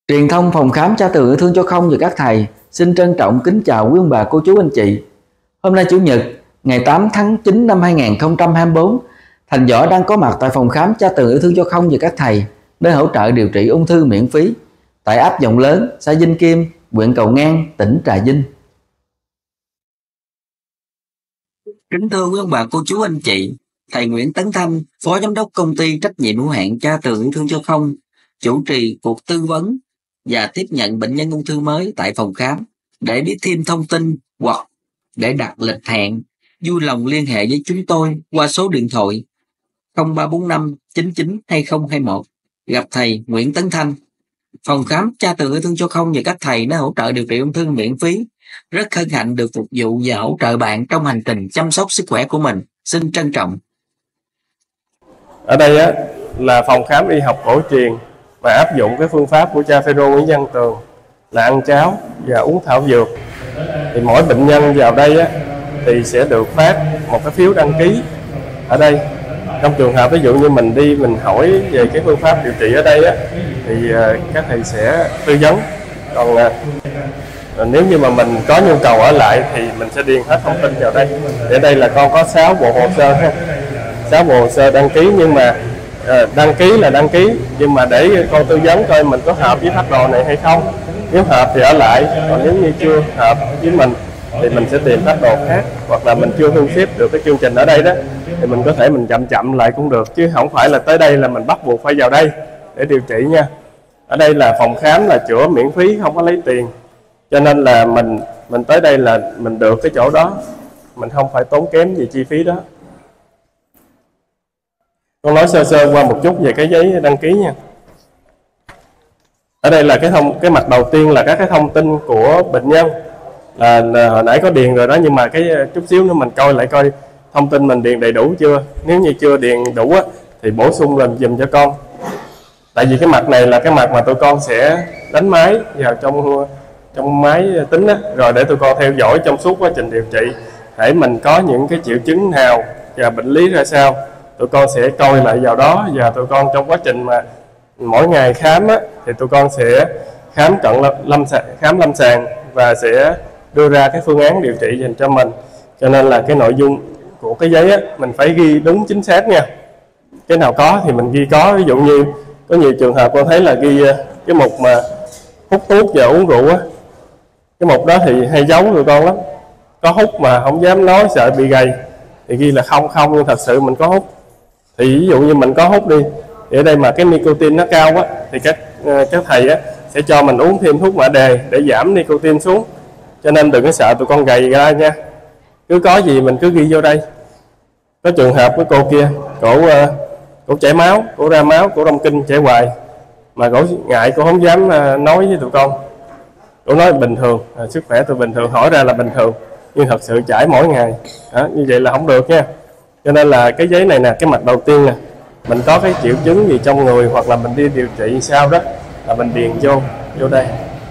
Truyền thông phòng khám Cha Tường Yêu Thương Cho Không và các thầy xin trân trọng kính chào quý ông bà, cô chú, anh chị. Hôm nay Chủ nhật, ngày 8 tháng 9 năm 2024, Thành Võ đang có mặt tại phòng khám Cha Tường Yêu Thương Cho Không và các thầy để hỗ trợ điều trị ung thư miễn phí tại ấp Dòng Lớn, xã Vinh Kim, huyện Cầu Ngang, tỉnh Trà Vinh. Kính thưa quý ông bà, cô chú, anh chị, thầy Nguyễn Tấn Thanh, Phó Giám đốc Công ty Trách nhiệm hữu hạn Cha Tường Yêu Thương Cho Không, chủ trì cuộc tư vấn và tiếp nhận bệnh nhân ung thư mới tại phòng khám. Để biết thêm thông tin hoặc để đặt lịch hẹn, vui lòng liên hệ với chúng tôi qua số điện thoại 0345 99 2021. Gặp thầy Nguyễn Tấn Thanh. Phòng khám Cha Tường Yêu Thương Cho Không và các thầy đã hỗ trợ điều trị ung thư miễn phí. Rất hân hạnh được phục vụ và hỗ trợ bạn trong hành trình chăm sóc sức khỏe của mình. Xin trân trọng. Ở đây là phòng khám y học cổ truyền và áp dụng cái phương pháp của cha Phêrô Nguyễn Văn Tường là ăn cháo và uống thảo dược. Thì mỗi bệnh nhân vào đây thì sẽ được phát một cái phiếu đăng ký ở đây. Trong trường hợp ví dụ như mình đi mình hỏi về cái phương pháp điều trị ở đây thì các thầy sẽ tư vấn. Còn nếu như mà mình có nhu cầu ở lại thì mình sẽ điền hết thông tin vào đây. Ở đây là con có 6 bộ hồ sơ ha, 6 bộ hồ sơ đăng ký, nhưng mà đăng ký là đăng ký, nhưng mà để con tư vấn coi mình có hợp với phác đồ này hay không. Nếu hợp thì ở lại, còn nếu như chưa hợp với mình thì mình sẽ tìm phác đồ khác, hoặc là mình chưa thu xếp được cái chương trình ở đây đó thì mình có thể mình chậm lại cũng được, chứ không phải là tới đây là mình bắt buộc phải vào đây để điều trị nha. Ở đây là phòng khám là chữa miễn phí, không có lấy tiền, cho nên là mình tới đây là mình được cái chỗ đó, mình không phải tốn kém gì chi phí đó. Con nói sơ sơ qua một chút về cái giấy đăng ký nha. Ở đây là cái mặt đầu tiên là các cái thông tin của bệnh nhân, là hồi nãy có điền rồi đó, nhưng mà cái chút xíu nữa mình coi lại coi thông tin mình điền đầy đủ chưa. Nếu như chưa điền đủ thì bổ sung lên dùm cho con. Tại vì cái mặt này là cái mặt mà tụi con sẽ đánh máy vào trong máy tính rồi để tụi con theo dõi trong suốt quá trình điều trị. Để mình có những cái triệu chứng nào và bệnh lý ra sao, tụi con sẽ coi lại vào đó. Và tụi con trong quá trình mà mỗi ngày khám thì tụi con sẽ khám khám lâm sàng và sẽ đưa ra cái phương án điều trị dành cho mình. Cho nên là cái nội dung của cái giấy mình phải ghi đúng chính xác nha. Cái nào có thì mình ghi có. Ví dụ như có nhiều trường hợp con thấy là ghi cái mục mà hút thuốc và uống rượu cái mục đó thì hay giấu tụi con lắm. Có hút mà không dám nói sợ bị gầy thì ghi là không, nhưng thật sự mình có hút. Thì ví dụ như mình có hút đi, thì ở đây mà cái nicotine nó cao thì các thầy sẽ cho mình uống thêm thuốc mã đề để giảm nicotine xuống. Cho nên đừng có sợ tụi con gầy ra nha. Cứ có gì mình cứ ghi vô đây. Có trường hợp của cô kia, cổ chảy máu, cổ ra máu, cổ rong kinh chảy hoài, mà cổ ngại, cổ không dám nói với tụi con. Cổ nói bình thường, sức khỏe tôi bình thường, hỏi ra là bình thường, nhưng thật sự chảy mỗi ngày. Như vậy là không được nha. Cho nên là cái giấy này nè, cái mặt đầu tiên nè, mình có cái triệu chứng gì trong người hoặc là mình đi điều trị sao đó là mình điền vô đây.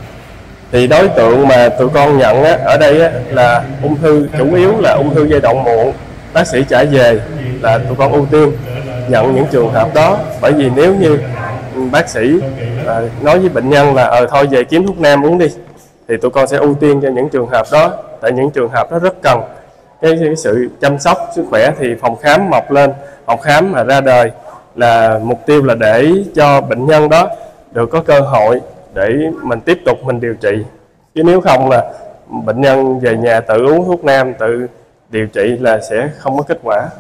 Thì đối tượng mà tụi con nhận ở đây là ung thư, chủ yếu là ung thư giai đoạn muộn. Bác sĩ trả về là tụi con ưu tiên nhận những trường hợp đó. Bởi vì nếu như bác sĩ nói với bệnh nhân là thôi về kiếm thuốc nam uống đi, thì tụi con sẽ ưu tiên cho những trường hợp đó. Tại những trường hợp đó rất cần cái sự chăm sóc sức khỏe. Thì phòng khám mọc lên, phòng khám mà ra đời là mục tiêu là để cho bệnh nhân đó được có cơ hội để mình tiếp tục mình điều trị. Chứ nếu không là bệnh nhân về nhà tự uống thuốc nam, tự điều trị là sẽ không có kết quả.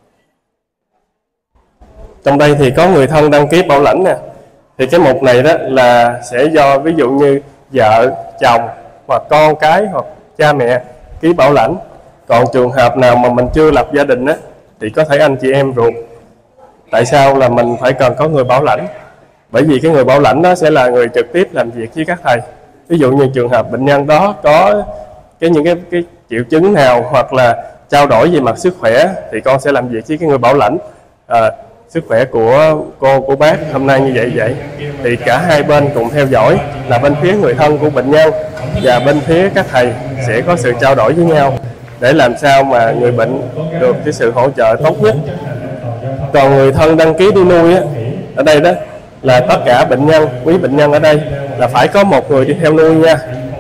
Trong đây thì có người thân đăng ký bảo lãnh nè. Thì cái mục này đó là sẽ do ví dụ như vợ, chồng hoặc con cái hoặc cha mẹ ký bảo lãnh. Còn trường hợp nào mà mình chưa lập gia đình thì có thể anh chị em ruột. Tại sao là mình phải cần có người bảo lãnh? Bởi vì cái người bảo lãnh đó sẽ là người trực tiếp làm việc với các thầy. Ví dụ như trường hợp bệnh nhân đó có những cái triệu chứng nào hoặc là trao đổi về mặt sức khỏe thì con sẽ làm việc với cái người bảo lãnh. Sức khỏe của cô, của bác hôm nay như vậy thì cả hai bên cùng theo dõi, là bên phía người thân của bệnh nhân và bên phía các thầy sẽ có sự trao đổi với nhau để làm sao mà người bệnh được cái sự hỗ trợ tốt nhất. Còn người thân đăng ký đi nuôi ở đây đó là tất cả bệnh nhân, quý bệnh nhân ở đây là phải có một người đi theo nuôi nha.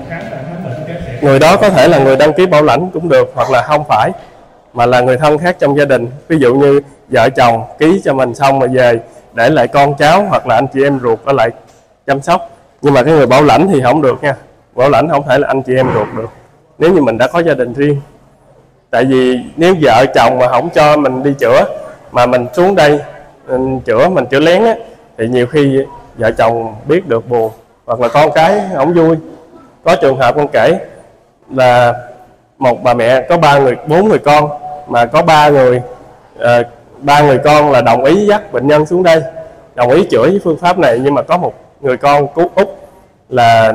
Người đó có thể là người đăng ký bảo lãnh cũng được, hoặc là không phải, mà là người thân khác trong gia đình. Ví dụ như vợ chồng ký cho mình xong rồi về để lại con cháu hoặc là anh chị em ruột ở lại chăm sóc. Nhưng mà cái người bảo lãnh thì không được nha. Bảo lãnh không thể là anh chị em ruột được nếu như mình đã có gia đình riêng. Tại vì nếu vợ chồng mà không cho mình đi chữa, mà mình xuống đây mình chữa lén á, thì nhiều khi vợ chồng biết được buồn, hoặc là con cái không vui. Có trường hợp con kể là một bà mẹ có 4 người con, mà có 3 người con là đồng ý dắt bệnh nhân xuống đây, đồng ý chữa với phương pháp này. Nhưng mà có một người con cú út là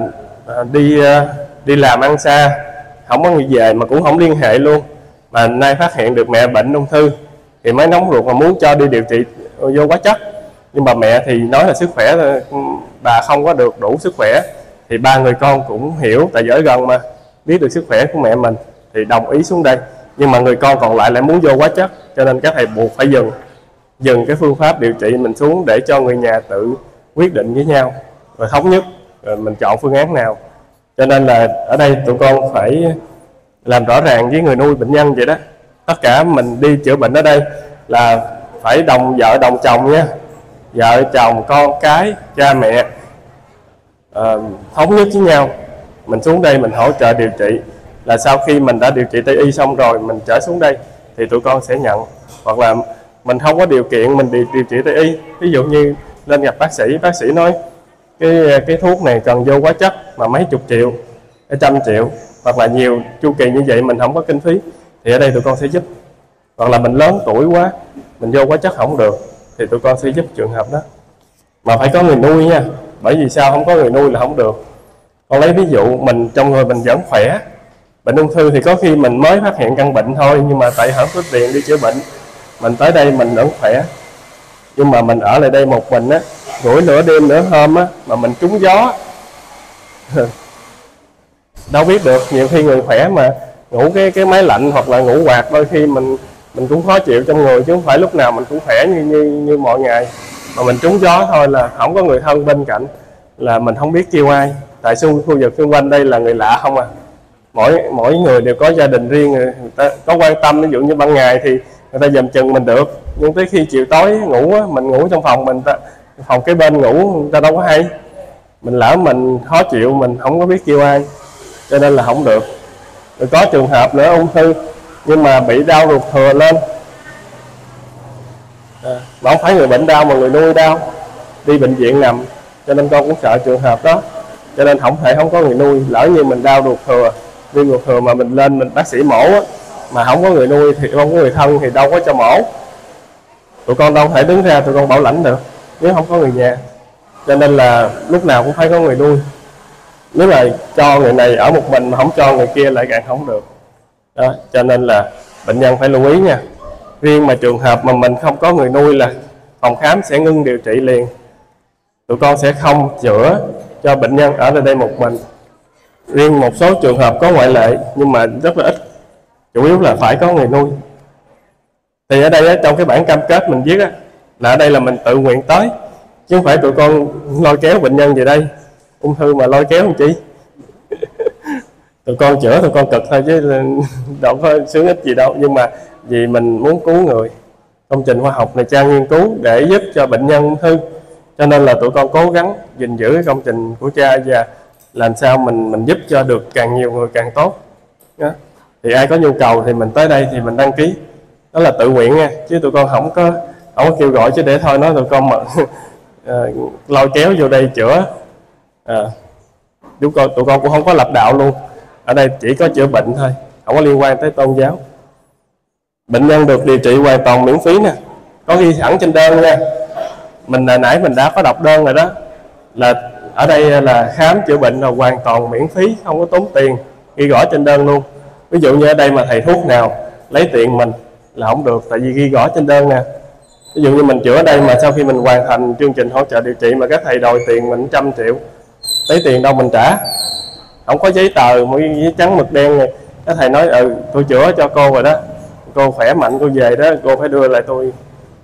đi làm ăn xa, không có người về mà cũng không liên hệ luôn, mà nay phát hiện được mẹ bệnh ung thư thì mới nóng ruột mà muốn cho đi điều trị vô hóa chất. Nhưng mà mẹ thì nói là sức khỏe bà không có được đủ sức khỏe. Thì 3 người con cũng hiểu, tại ở gần mà biết được sức khỏe của mẹ mình thì đồng ý xuống đây. Nhưng mà người con còn lại muốn vô hóa chất, cho nên các thầy buộc phải dừng cái phương pháp điều trị mình xuống để cho người nhà tự quyết định với nhau rồi thống nhất rồi mình chọn phương án nào. Cho nên là ở đây tụi con phải làm rõ ràng với người nuôi bệnh nhân vậy đó. Tất cả mình đi chữa bệnh ở đây là phải đồng vợ đồng chồng nha, vợ chồng con cái cha mẹ thống nhất với nhau. Mình xuống đây mình hỗ trợ điều trị, là sau khi mình đã điều trị Tây y xong rồi mình trở xuống đây thì tụi con sẽ nhận. Hoặc là mình không có điều kiện mình điều trị Tây y, ví dụ như lên gặp bác sĩ nói cái thuốc này cần vô hóa chất mà mấy chục triệu, 100 triệu, hoặc là nhiều chu kỳ như vậy mình không có kinh phí, thì ở đây tụi con sẽ giúp. Hoặc là mình lớn tuổi quá mình vô hóa chất không được thì tụi con sẽ giúp trường hợp đó. Mà phải có người nuôi nha, bởi vì sao không có người nuôi là không được. Con lấy ví dụ mình trong người mình vẫn khỏe, bệnh ung thư thì có khi mình mới phát hiện căn bệnh thôi, nhưng mà tại không có tiền đi chữa bệnh, mình tới đây mình vẫn khỏe, nhưng mà mình ở lại đây một mình á, ngủ nửa đêm nửa hôm á, mà mình trúng gió đâu biết được. Nhiều khi người khỏe mà ngủ cái máy lạnh hoặc là ngủ quạt, đôi khi mình cũng khó chịu trong người, chứ không phải lúc nào mình cũng khỏe như mọi ngày. Mà mình trúng gió thôi là không có người thân bên cạnh là mình không biết kêu ai. Tại khu vực xung quanh đây là người lạ không à, mỗi người đều có gia đình riêng, người ta có quan tâm. Ví dụ như ban ngày thì người ta dòm chừng mình được, nhưng tới khi chiều tối ngủ á, mình ngủ trong phòng mình, phòng cái bên ngủ người ta đâu có hay, mình lỡ mình khó chịu mình không có biết kêu ai, cho nên là không được. Rồi có trường hợp nữa ung thư nhưng mà bị đau ruột thừa lên, mà không phải người bệnh đau mà người nuôi đau, đi bệnh viện nằm, cho nên con cũng sợ trường hợp đó. Cho nên không có người nuôi. Lỡ như mình đau ruột thừa, đi ruột thừa mà mình lên mình bác sĩ mổ á, mà không có người nuôi thì không có người thân thì đâu có cho mổ. Tụi con đâu thể đứng ra tụi con bảo lãnh được nếu không có người nhà. Cho nên là lúc nào cũng phải có người nuôi. Nếu mà cho người này ở một mình mà không cho người kia lại càng không được đó. Cho nên là bệnh nhân phải lưu ý nha. Riêng mà trường hợp mà mình không có người nuôi là phòng khám sẽ ngưng điều trị liền. Tụi con sẽ không chữa cho bệnh nhân ở đây một mình. Riêng một số trường hợp có ngoại lệ nhưng mà rất là ít, chủ yếu là phải có người nuôi. Thì ở đây trong cái bản cam kết mình viết là ở đây là mình tự nguyện tới, chứ không phải tụi con lôi kéo bệnh nhân về đây. Ung thư mà lôi kéo không chị tụi con chữa tụi con cực thôi chứ đâu có sướng ích gì đâu. Nhưng mà vì mình muốn cứu người, công trình khoa học này Trang nghiên cứu để giúp cho bệnh nhân ung thư, cho nên là tụi con cố gắng gìn giữ cái công trình của cha và làm sao mình giúp cho được càng nhiều người càng tốt đó. Thì ai có nhu cầu thì mình tới đây thì mình đăng ký, đó là tự nguyện nha, chứ tụi con không có kêu gọi chứ để thôi nói tụi con mà lôi kéo vô đây chữa. Tụi con cũng không có lập đạo luôn, ở đây chỉ có chữa bệnh thôi, không có liên quan tới tôn giáo. Bệnh nhân được điều trị hoàn toàn miễn phí nè, có ghi sẵn trên đơn nha. Mình nãy mình đã có đọc đơn rồi đó, là ở đây là khám chữa bệnh là hoàn toàn miễn phí, không có tốn tiền, ghi rõ trên đơn luôn. Ví dụ như ở đây mà thầy thuốc nào lấy tiền mình là không được, tại vì ghi rõ trên đơn nè. Ví dụ như mình chữa ở đây mà sau khi mình hoàn thành chương trình hỗ trợ điều trị mà các thầy đòi tiền mình 100 triệu, lấy tiền đâu mình trả, không có giấy tờ giấy trắng mực đen này. Các thầy nói tôi chữa cho cô rồi đó, cô khỏe mạnh cô về đó, cô phải đưa lại tôi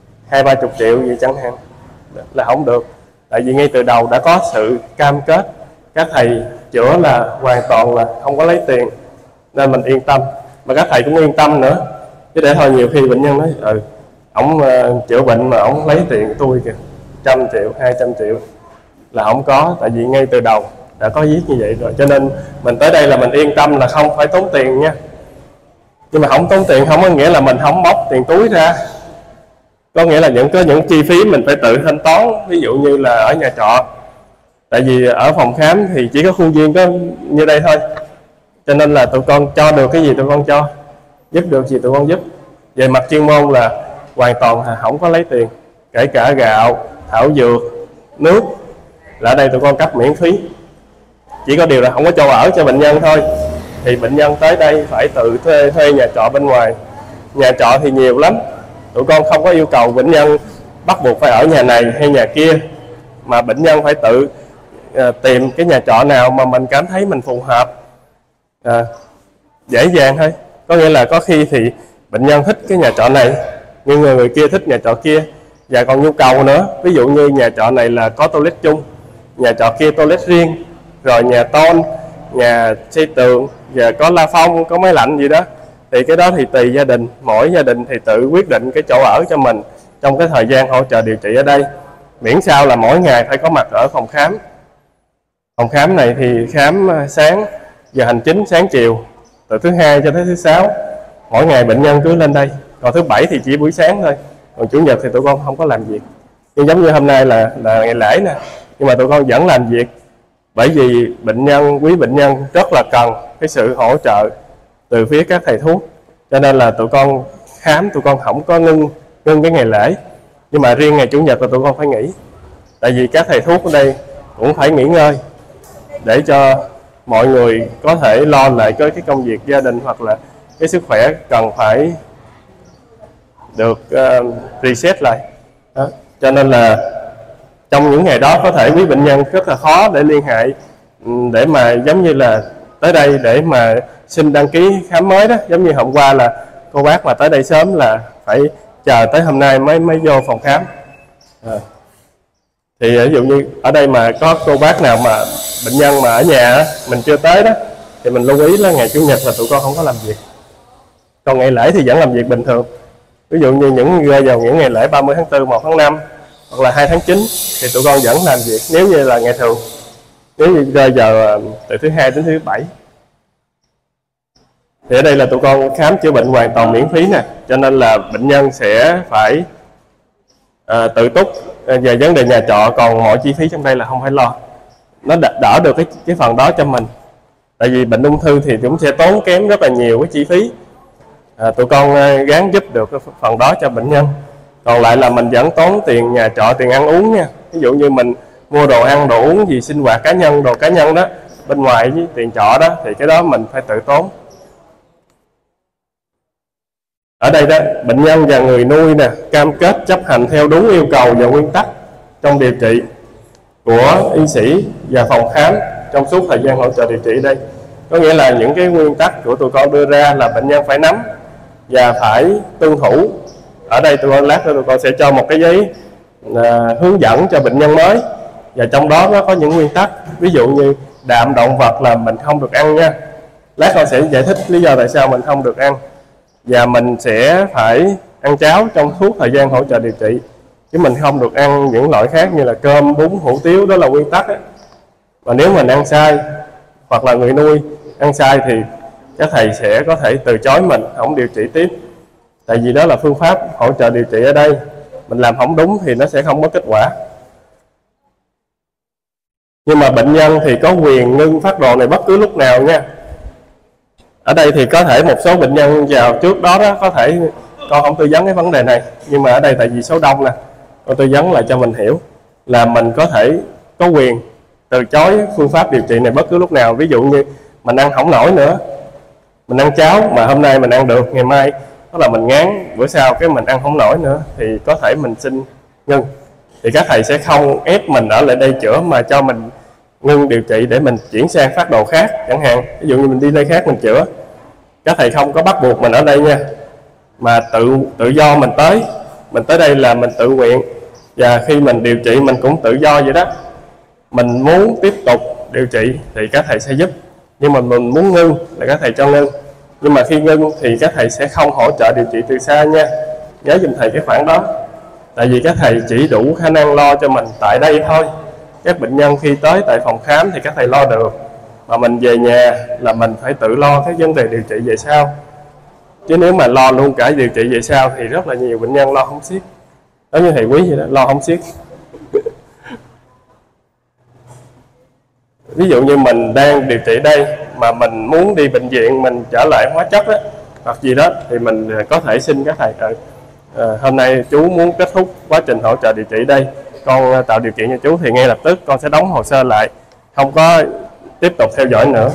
20-30 triệu gì chẳng hạn, là không được. Tại vì ngay từ đầu đã có sự cam kết các thầy chữa là hoàn toàn là không có lấy tiền, nên mình yên tâm, mà các thầy cũng yên tâm nữa. Chứ để thôi nhiều khi bệnh nhân nói ổng chữa bệnh mà ổng lấy tiền của tôi kìa, 100 triệu 200 triệu là không có, tại vì ngay từ đầu đã có viết như vậy rồi, cho nên mình tới đây là mình yên tâm là không phải tốn tiền nha. Nhưng mà không tốn tiền không có nghĩa là mình không móc tiền túi ra, có nghĩa là có những chi phí mình phải tự thanh toán. Ví dụ như là ở nhà trọ, tại vì ở phòng khám thì chỉ có khuôn viên có như đây thôi, cho nên là tụi con cho được cái gì tụi con cho, giúp được gì tụi con giúp. Về mặt chuyên môn là hoàn toàn không có lấy tiền, kể cả gạo, thảo dược, nước là ở đây tụi con cấp miễn phí. Chỉ có điều là không có chỗ ở cho bệnh nhân thôi, thì bệnh nhân tới đây phải tự thuê nhà trọ bên ngoài. Nhà trọ thì nhiều lắm, tụi con không có yêu cầu bệnh nhân bắt buộc phải ở nhà này hay nhà kia, mà bệnh nhân phải tự tìm cái nhà trọ nào mà mình cảm thấy mình phù hợp, dễ dàng thôi. Có nghĩa là có khi thì bệnh nhân thích cái nhà trọ này nhưng người kia thích nhà trọ kia, và còn nhu cầu nữa. Ví dụ như nhà trọ này là có toilet chung, nhà trọ kia toilet riêng, rồi nhà tôn, nhà xây tường và có la phong, có máy lạnh gì đó, thì cái đó thì tùy gia đình, mỗi gia đình thì tự quyết định cái chỗ ở cho mình trong cái thời gian hỗ trợ điều trị ở đây, miễn sao là mỗi ngày phải có mặt ở phòng khám. Phòng khám này thì khám sáng, giờ hành chính sáng chiều, từ thứ Hai cho tới thứ Sáu, mỗi ngày bệnh nhân cứ lên đây. Còn thứ Bảy thì chỉ buổi sáng thôi, còn Chủ nhật thì tụi con không có làm việc. Nhưng giống như hôm nay là ngày lễ nè, nhưng mà tụi con vẫn làm việc, bởi vì quý bệnh nhân rất là cần cái sự hỗ trợ từ phía các thầy thuốc, cho nên là tụi con khám, tụi con không có ngưng cái ngày lễ. Nhưng mà riêng ngày Chủ nhật là tụi con phải nghỉ, tại vì các thầy thuốc ở đây cũng phải nghỉ ngơi để cho mọi người có thể lo lại cái công việc gia đình, hoặc là cái sức khỏe cần phải được reset lại đó. Cho nên là trong những ngày đó có thể quý bệnh nhân rất là khó để liên hệ, để mà giống như là tới đây để mà xin đăng ký khám mới đó. Giống như hôm qua là cô bác mà tới đây sớm là phải chờ tới hôm nay mới vô phòng khám. Thì ví dụ như ở đây mà có cô bác nào mà bệnh nhân mà ở nhà mình chưa tới đó, thì mình lưu ý là ngày Chủ nhật là tụi con không có làm việc. Còn ngày lễ thì vẫn làm việc bình thường. Ví dụ như rơi vào những ngày lễ 30 tháng 4, 1 tháng 5 hoặc là 2 tháng 9 thì tụi con vẫn làm việc nếu như là ngày thường, nếu như rơi vào từ thứ Hai đến thứ Bảy. Thì ở đây là tụi con khám chữa bệnh hoàn toàn miễn phí nè, cho nên là bệnh nhân sẽ phải tự túc về vấn đề nhà trọ, còn mọi chi phí trong đây là không phải lo. Nó đỡ được cái phần đó cho mình, tại vì bệnh ung thư thì cũng sẽ tốn kém rất là nhiều cái chi phí. Tụi con gắng giúp được cái phần đó cho bệnh nhân, còn lại là mình vẫn tốn tiền nhà trọ, tiền ăn uống nha. Ví dụ như mình mua đồ ăn, đồ uống gì, sinh hoạt cá nhân, đồ cá nhân đó, bên ngoài với tiền trọ đó, thì cái đó mình phải tự tốn. Ở đây đó, bệnh nhân và người nuôi nè cam kết chấp hành theo đúng yêu cầu và nguyên tắc trong điều trị của y sĩ và phòng khám trong suốt thời gian hỗ trợ điều trị ở đây. Có nghĩa là những cái nguyên tắc của tụi con đưa ra là bệnh nhân phải nắm và phải tuân thủ. Ở đây lát nữa tụi con sẽ cho một cái giấy hướng dẫn cho bệnh nhân mới, và trong đó nó có những nguyên tắc. Ví dụ như đạm động vật là mình không được ăn nha. Lát con sẽ giải thích lý do tại sao mình không được ăn. Và mình sẽ phải ăn cháo trong suốt thời gian hỗ trợ điều trị, chứ mình không được ăn những loại khác như là cơm, bún, hủ tiếu. Đó là nguyên tắc đó. Và nếu mình ăn sai hoặc là người nuôi ăn sai thì các thầy sẽ có thể từ chối mình, không điều trị tiếp. Tại vì đó là phương pháp hỗ trợ điều trị ở đây, mình làm không đúng thì nó sẽ không có kết quả. Nhưng mà bệnh nhân thì có quyền ngưng phác đồ này bất cứ lúc nào nha. Ở đây thì có thể một số bệnh nhân vào trước đó có thể con không tư vấn cái vấn đề này, nhưng mà ở đây tại vì số đông nè, con tư vấn lại cho mình hiểu là mình có thể có quyền từ chối phương pháp điều trị này bất cứ lúc nào. Ví dụ như mình ăn không nổi nữa, mình ăn cháo mà hôm nay mình ăn được, ngày mai đó là mình ngán, bữa sau cái mình ăn không nổi nữa, thì có thể mình xin ngưng. Thì các thầy sẽ không ép mình ở lại đây chữa, mà cho mình ngưng điều trị để mình chuyển sang phác đồ khác chẳng hạn. Ví dụ như mình đi nơi khác mình chữa, các thầy không có bắt buộc mình ở đây nha, mà tự do mình tới đây là mình tự nguyện. Và khi mình điều trị mình cũng tự do vậy đó. Mình muốn tiếp tục điều trị thì các thầy sẽ giúp, nhưng mà mình muốn ngưng là các thầy cho ngưng. Nhưng mà khi ngưng thì các thầy sẽ không hỗ trợ điều trị từ xa nha, nhớ giùm thầy cái khoản đó. Tại vì các thầy chỉ đủ khả năng lo cho mình tại đây thôi. Các bệnh nhân khi tới tại phòng khám thì các thầy lo được, mà mình về nhà là mình phải tự lo cái vấn đề điều trị về sau. Chứ nếu mà lo luôn cả điều trị về sau thì rất là nhiều bệnh nhân lo không xiết. Giống như thầy Quý vậy đó, lo không xiết. Ví dụ như mình đang điều trị đây mà mình muốn đi bệnh viện, mình trở lại hóa chất đó, hoặc gì đó, thì mình có thể xin các thầy hôm nay chú muốn kết thúc quá trình hỗ trợ điều trị đây, con tạo điều kiện cho chú, thì ngay lập tức con sẽ đóng hồ sơ lại, không có tiếp tục theo dõi nữa.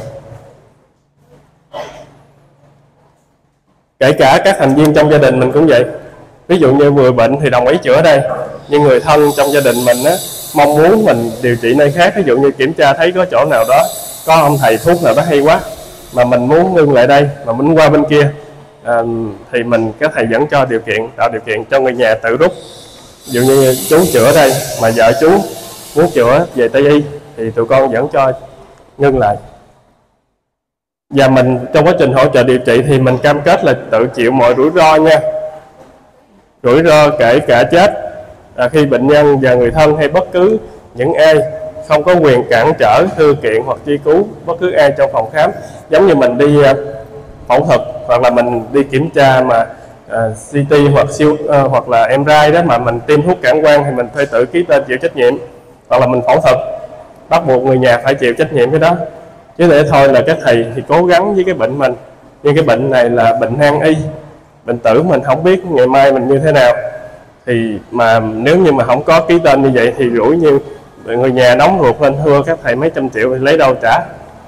Kể cả các thành viên trong gia đình mình cũng vậy. Ví dụ như người bệnh thì đồng ý chữa đây, nhưng người thân trong gia đình mình á, mong muốn mình điều trị nơi khác. Ví dụ như kiểm tra thấy có chỗ nào đó, có ông thầy thuốc nào đó hay quá, mà mình muốn ngưng lại đây, mà muốn qua bên kia, thì các thầy vẫn cho điều kiện, tạo điều kiện cho người nhà tự rút. Ví dụ như chú chữa đây, mà vợ chú muốn chữa về Tây Y, thì tụi con vẫn cho ngưng lại. Và mình trong quá trình hỗ trợ điều trị thì mình cam kết là tự chịu mọi rủi ro nha. Rủi ro kể cả chết, khi bệnh nhân và người thân hay bất cứ những ai không có quyền cản trở, thư kiện hoặc truy cứu bất cứ ai trong phòng khám. Giống như mình đi phẫu thuật hoặc là mình đi kiểm tra mà CT hoặc là MRI đó, mà mình tiêm thuốc cản quang thì mình phải tự ký tên chịu trách nhiệm. Hoặc là mình phẫu thuật, bắt buộc người nhà phải chịu trách nhiệm cái đó. Chứ để thôi là các thầy thì cố gắng với cái bệnh mình, nhưng cái bệnh này là bệnh nan y, bệnh tử, mình không biết ngày mai mình như thế nào. Thì mà nếu như mà không có ký tên như vậy thì rủi như người nhà nóng ruột lên thưa các thầy mấy trăm triệu thì lấy đâu trả.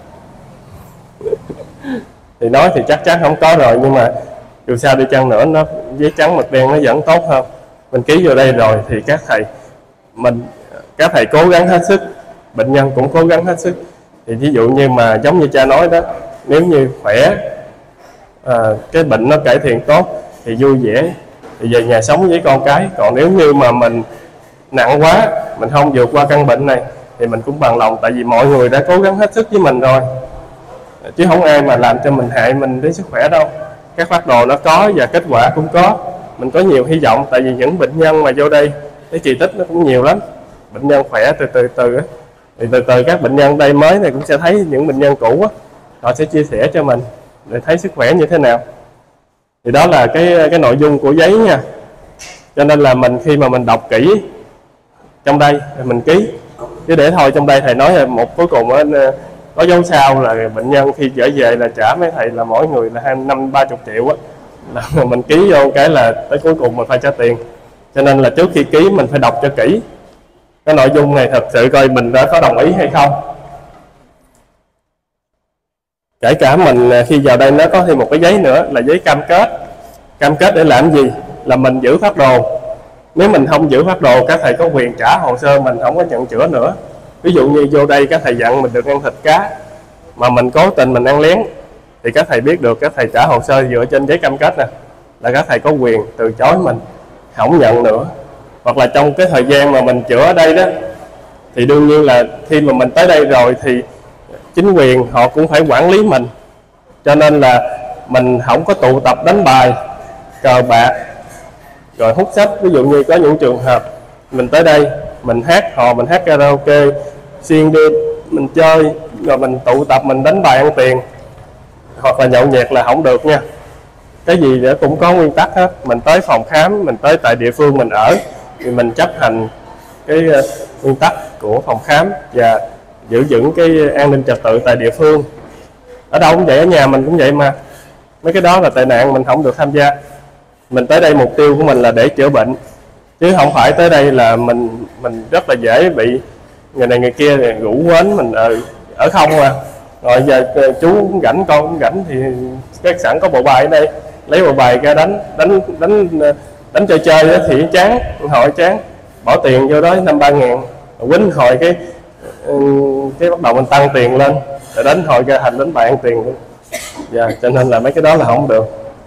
Thì nói thì chắc chắn không có rồi, nhưng mà dù sao đi chăng nữa, nó giấy trắng mực đen nó vẫn tốt hơn. Mình ký vô đây rồi thì các thầy cố gắng hết sức, bệnh nhân cũng cố gắng hết sức. Thì ví dụ như mà giống như cha nói đó, nếu như khỏe, cái bệnh nó cải thiện tốt thì vui vẻ thì về nhà sống với con cái. Còn nếu như mà mình nặng quá, mình không vượt qua căn bệnh này thì mình cũng bằng lòng, tại vì mọi người đã cố gắng hết sức với mình rồi, chứ không ai mà làm cho mình hại mình đến sức khỏe đâu. Các phác đồ nó có và kết quả cũng có, mình có nhiều hy vọng. Tại vì những bệnh nhân mà vô đây cái kỳ tích nó cũng nhiều lắm. Bệnh nhân khỏe từ á, thì từ các bệnh nhân đây mới này cũng sẽ thấy những bệnh nhân cũ á, họ sẽ chia sẻ cho mình để thấy sức khỏe như thế nào. Thì đó là cái nội dung của giấy nha. Cho nên là khi mà mình đọc kỹ trong đây thì mình ký, chứ để thôi trong đây thầy nói là cuối cùng có dấu sao là bệnh nhân khi trở về là trả mấy thầy là mỗi người là 25-30 triệu á, là mình ký vô cái là tới cuối cùng mình phải trả tiền. Cho nên là trước khi ký mình phải đọc cho kỹ cái nội dung này, thật sự coi mình đã có đồng ý hay không. Kể cả mình khi vào đây nó có thêm một cái giấy nữa là giấy cam kết. Cam kết để làm gì? Là mình giữ phác đồ. Nếu mình không giữ phác đồ, các thầy có quyền trả hồ sơ mình không có nhận chữa nữa. Ví dụ như vô đây các thầy dặn mình được ăn thịt cá mà mình cố tình mình ăn lén, thì các thầy biết được, các thầy trả hồ sơ dựa trên giấy cam kết nè, là các thầy có quyền từ chối mình, không nhận nữa. Hoặc là trong cái thời gian mà mình chữa ở đây đó, thì đương nhiên là khi mà mình tới đây rồi thì chính quyền họ cũng phải quản lý mình. Cho nên là mình không có tụ tập đánh bài, cờ bạc, rồi hút sách. Ví dụ như có những trường hợp mình tới đây, mình hát hò, mình hát karaoke, xuyên đêm mình chơi, rồi mình tụ tập mình đánh bài ăn tiền, hoặc là nhậu nhẹt là không được nha. Cái gì để cũng có nguyên tắc hết. Mình tới phòng khám, mình tới tại địa phương mình ở thì mình chấp hành cái nguyên tắc của phòng khám và giữ vững cái an ninh trật tự tại địa phương. Ở đâu cũng vậy, ở nhà mình cũng vậy mà. Mấy cái đó là tệ nạn, mình không được tham gia. Mình tới đây mục tiêu của mình là để chữa bệnh, chứ không phải tới đây là mình rất là dễ bị người này người kia rủ quến mình ở không mà. Rồi giờ chú cũng rảnh, con cũng rảnh thì các sẵn có bộ bài ở đây, lấy bộ bài ra đánh chơi đó thì chán, hồi chán, bỏ tiền vô đó 5-3 ngàn, quýnh hồi cái bắt đầu mình tăng tiền lên, rồi đánh hồi ra thành đánh bài ăn tiền luôn. Cho nên là mấy cái đó là không được.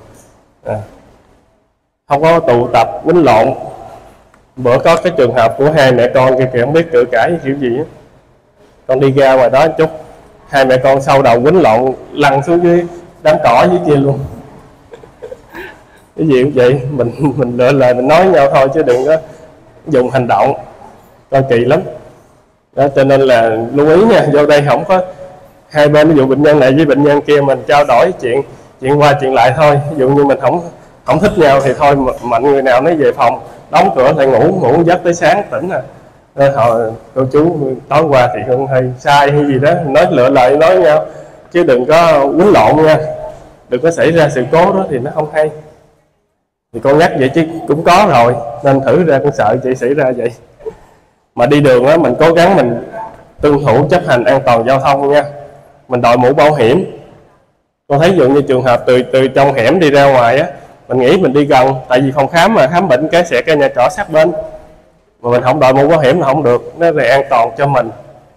Không có tụ tập quýnh lộn. Bữa có cái trường hợp của hai mẹ con kia kìa, không biết cự cãi kiểu gì á, con đi ra ngoài đó chút, hai mẹ con sau đầu quýnh lộn lăn xuống dưới đám cỏ dưới kia luôn. Cái gì cũng vậy, mình lựa lời mình nói nhau thôi chứ đừng có dùng hành động, coi kỳ lắm đó. Cho nên là lưu ý nha, vô đây không có hai bên, ví dụ bệnh nhân này với bệnh nhân kia mình trao đổi chuyện qua chuyện lại thôi. Ví dụ như mình không thích nhau thì thôi, mạnh người nào nói về phòng đóng cửa lại ngủ giấc tới sáng tỉnh cô chú tối qua thì Hương hơi sai hay gì đó, nói lựa lời nói nhau chứ đừng có quýnh lộn nha, đừng có xảy ra sự cố đó thì nó không hay. Thì con nhắc vậy chứ cũng có rồi, nên thử ra con sợ chị xảy ra vậy. Mà đi đường á, mình cố gắng mình tuân thủ chấp hành an toàn giao thông nha. Mình đội mũ bảo hiểm. Con thấy dụ như trường hợp từ trong hẻm đi ra ngoài á, mình nghĩ mình đi gần, tại vì phòng khám mà khám bệnh cái sẽ cái nhà trọ sát bên, mà mình không đội mũ bảo hiểm là không được, nó về an toàn cho mình.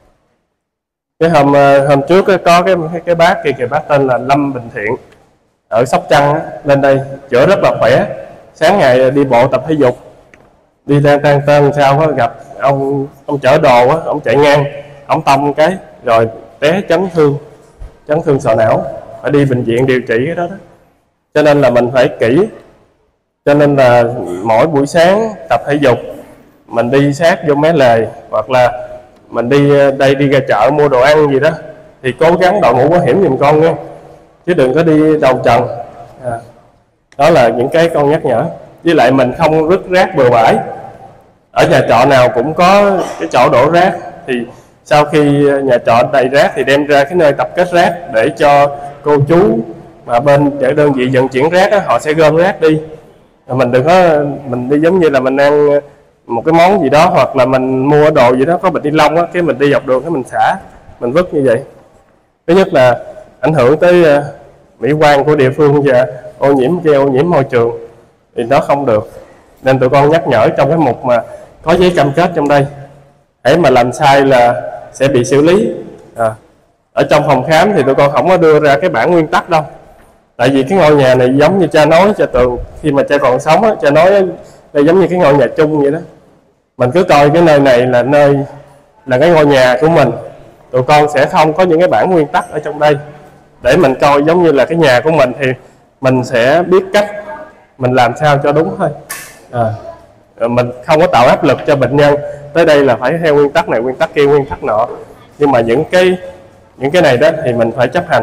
Cái hôm trước có cái bác kia kìa, bác tên là Lâm Bình Thiện ở Sóc Trăng á, lên đây chữa rất là khỏe. Sáng ngày đi bộ tập thể dục, đi tan sao có gặp ông chở đồ á, ông chạy ngang, ông tông cái rồi té chấn thương sọ não, phải đi bệnh viện điều trị cái đó. Cho nên là mình phải kỹ. Cho nên là mỗi buổi sáng tập thể dục mình đi sát vô mé lề, hoặc là mình đi đây đi ra chợ mua đồ ăn gì đó thì cố gắng đội mũ bảo hiểm giùm con nha, chứ đừng có đi đầu trần. Đó là những cái con nhắc nhở. Với lại mình không vứt rác bừa bãi. Ở nhà trọ nào cũng có cái chỗ đổ rác, thì sau khi nhà trọ đầy rác thì đem ra cái nơi tập kết rác để cho cô chú mà bên đơn vị vận chuyển rác đó, họ sẽ gom rác đi. Mình đừng có mình đi giống như là mình ăn một cái món gì đó, hoặc là mình mua đồ gì đó có bịch ni lông á, cái mình đi dọc đường cái mình xả, mình vứt như vậy. Thứ nhất là ảnh hưởng tới mỹ quan của địa phương và ô nhiễm môi trường thì nó không được. Nên tụi con nhắc nhở trong cái mục mà có giấy cam kết trong đây, hễ mà làm sai là sẽ bị xử lý. Ở trong phòng khám thì tụi con không có đưa ra cái bản nguyên tắc đâu, tại vì cái ngôi nhà này giống như cha nói cho Tường khi mà cha còn sống á, cha nói đây giống như cái ngôi nhà chung vậy đó. Mình cứ coi cái nơi này là cái ngôi nhà của mình, tụi con sẽ không có những cái bản nguyên tắc ở trong đây để mình coi giống như là cái nhà của mình, thì mình sẽ biết cách mình làm sao cho đúng thôi. Mình không có tạo áp lực cho bệnh nhân tới đây là phải theo nguyên tắc này, nguyên tắc kia, nguyên tắc nọ. Nhưng mà những cái này đó thì mình phải chấp hành.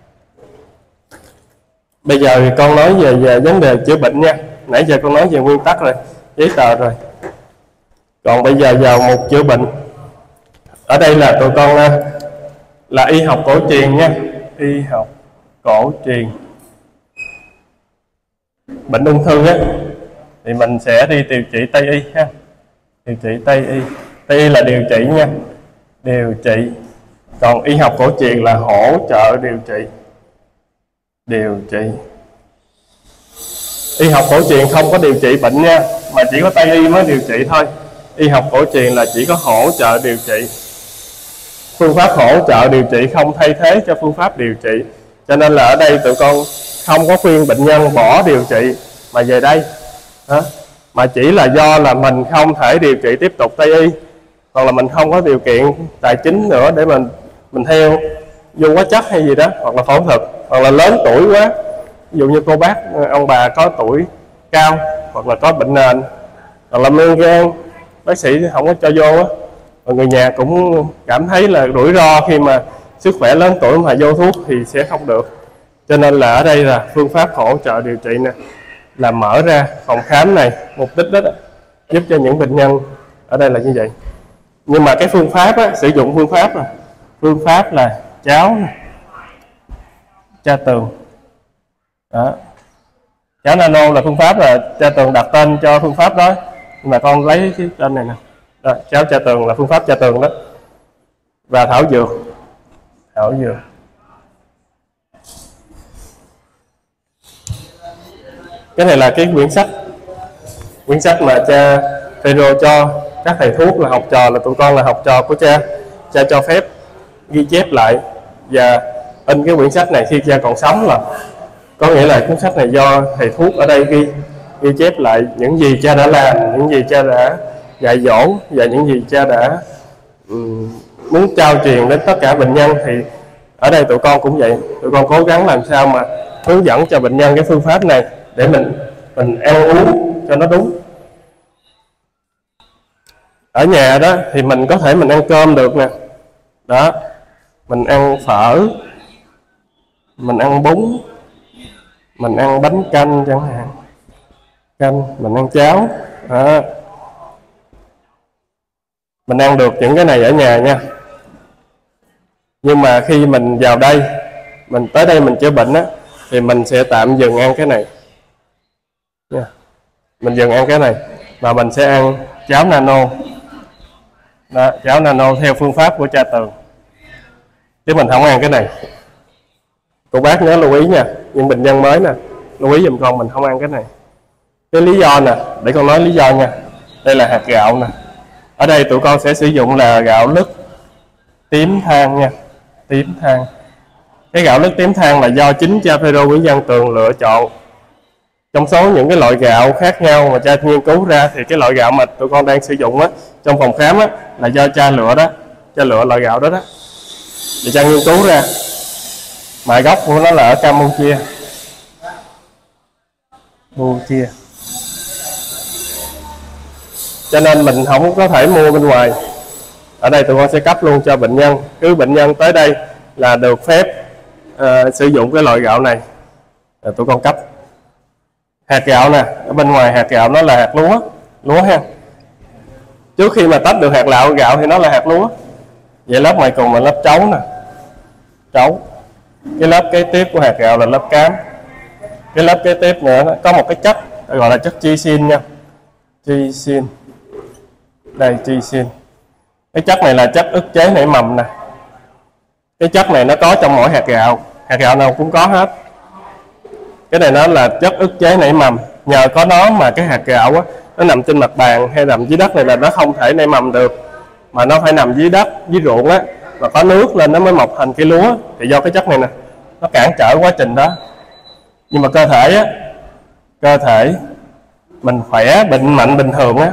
Bây giờ thì con nói về vấn đề chữa bệnh nha. Nãy giờ con nói về nguyên tắc rồi, giấy tờ rồi. Còn bây giờ vào một chữa bệnh. Ở đây là tụi con là y học cổ truyền nha. Y học cổ truyền. Bệnh ung thư á thì mình sẽ đi điều trị Tây y ha. Điều trị Tây y. Tây y là điều trị nha. Điều trị. Còn y học cổ truyền là hỗ trợ điều trị. Điều trị. Y học cổ truyền không có điều trị bệnh nha, mà chỉ có Tây y mới điều trị thôi. Y học cổ truyền là chỉ có hỗ trợ điều trị. Phương pháp hỗ trợ điều trị không thay thế cho phương pháp điều trị. Cho nên là ở đây tụi con không có khuyên bệnh nhân bỏ điều trị mà về đây. Mà chỉ là do là mình không thể điều trị tiếp tục Tây y, hoặc là mình không có điều kiện tài chính nữa để mình theo vô hóa chất hay gì đó, hoặc là phẫu thuật, hoặc là lớn tuổi quá, ví dụ như cô bác ông bà có tuổi cao, hoặc là có bệnh nền, hoặc là men gan, bác sĩ không có cho vô á, và người nhà cũng cảm thấy là rủi ro khi mà sức khỏe lớn tuổi mà vô thuốc thì sẽ không được. Cho nên là ở đây là phương pháp hỗ trợ điều trị nè, là mở ra phòng khám này, mục đích đó giúp cho những bệnh nhân ở đây là như vậy. Nhưng mà cái phương pháp á, sử dụng phương pháp là cháu này, cha Tường đó. Cháu nano là phương pháp, là cha Tường đặt tên cho phương pháp đó, nhưng mà con lấy cái tên này nè đó, cháu cha Tường là phương pháp cha Tường đó. Và thảo dược. Cái này là cái quyển sách mà cha Phêrô cho các thầy thuốc là học trò, là tụi con là học trò của cha. Cha cho phép ghi chép lại và in cái quyển sách này khi cha còn sống, là có nghĩa là cuốn sách này do thầy thuốc ở đây ghi chép lại những gì cha đã làm, những gì cha đã dạy dỗ và những gì cha đã muốn trao truyền đến tất cả bệnh nhân, thì ở đây tụi con cũng vậy, tụi con cố gắng làm sao mà hướng dẫn cho bệnh nhân cái phương pháp này để mình ăn uống cho nó đúng. Ở nhà đó thì mình có thể mình ăn cơm được nè, đó, mình ăn phở, mình ăn bún, mình ăn bánh canh chẳng hạn, mình ăn cháo đó. Mình ăn được những cái này ở nhà nha. Nhưng mà khi mình vào đây, mình tới đây mình chữa bệnh á, thì mình sẽ tạm dừng ăn cái này nha. Mình dừng ăn cái này và mình sẽ ăn cháo nano đó, cháo nano theo phương pháp của cha Tường, chứ mình không ăn cái này. Cô bác nhớ lưu ý nha, những bệnh nhân mới nè, lưu ý giùm con, mình không ăn cái này. Cái lý do nè, để con nói lý do nha. Đây là hạt gạo nè. Ở đây tụi con sẽ sử dụng là gạo lứt tím than nha, tím than. Cái gạo lứt tím than là do chính cha Phêrô Nguyễn Văn Tường lựa chọn. Trong số những cái loại gạo khác nhau mà cha nghiên cứu ra, thì cái loại gạo mà tụi con đang sử dụng á trong phòng khám á là do cha lựa đó, cha lựa loại gạo đó đó. Thì cha nghiên cứu ra, mà gốc của nó là ở Campuchia. Cho nên mình không có thể mua bên ngoài. Ở đây tụi con sẽ cấp luôn cho bệnh nhân. Cứ bệnh nhân tới đây là được phép sử dụng cái loại gạo này, tụi con cấp. Hạt gạo nè, ở bên ngoài hạt gạo nó là hạt lúa ha. Trước khi mà tách được hạt gạo thì nó là hạt lúa. Vậy lớp ngoài cùng là lớp trấu nè, trấu. Cái lớp kế tiếp của hạt gạo là lớp cám. Cái lớp kế tiếp nữa nó có một cái chất gọi là chất trisin nha, trisin. Đây, trisin. Cái chất này là chất ức chế nảy mầm nè. Cái chất này nó có trong mỗi hạt gạo nào cũng có hết. Cái này nó là chất ức chế nảy mầm. Nhờ có nó mà cái hạt gạo á, nó nằm trên mặt bàn hay nằm dưới đất này là nó không thể nảy mầm được, mà nó phải nằm dưới đất, dưới ruộng á, và có nước lên nó mới mọc thành cây lúa. Thì do cái chất này nè, nó cản trở quá trình đó. Nhưng mà cơ thể mình khỏe, bệnh mạnh bình thường á,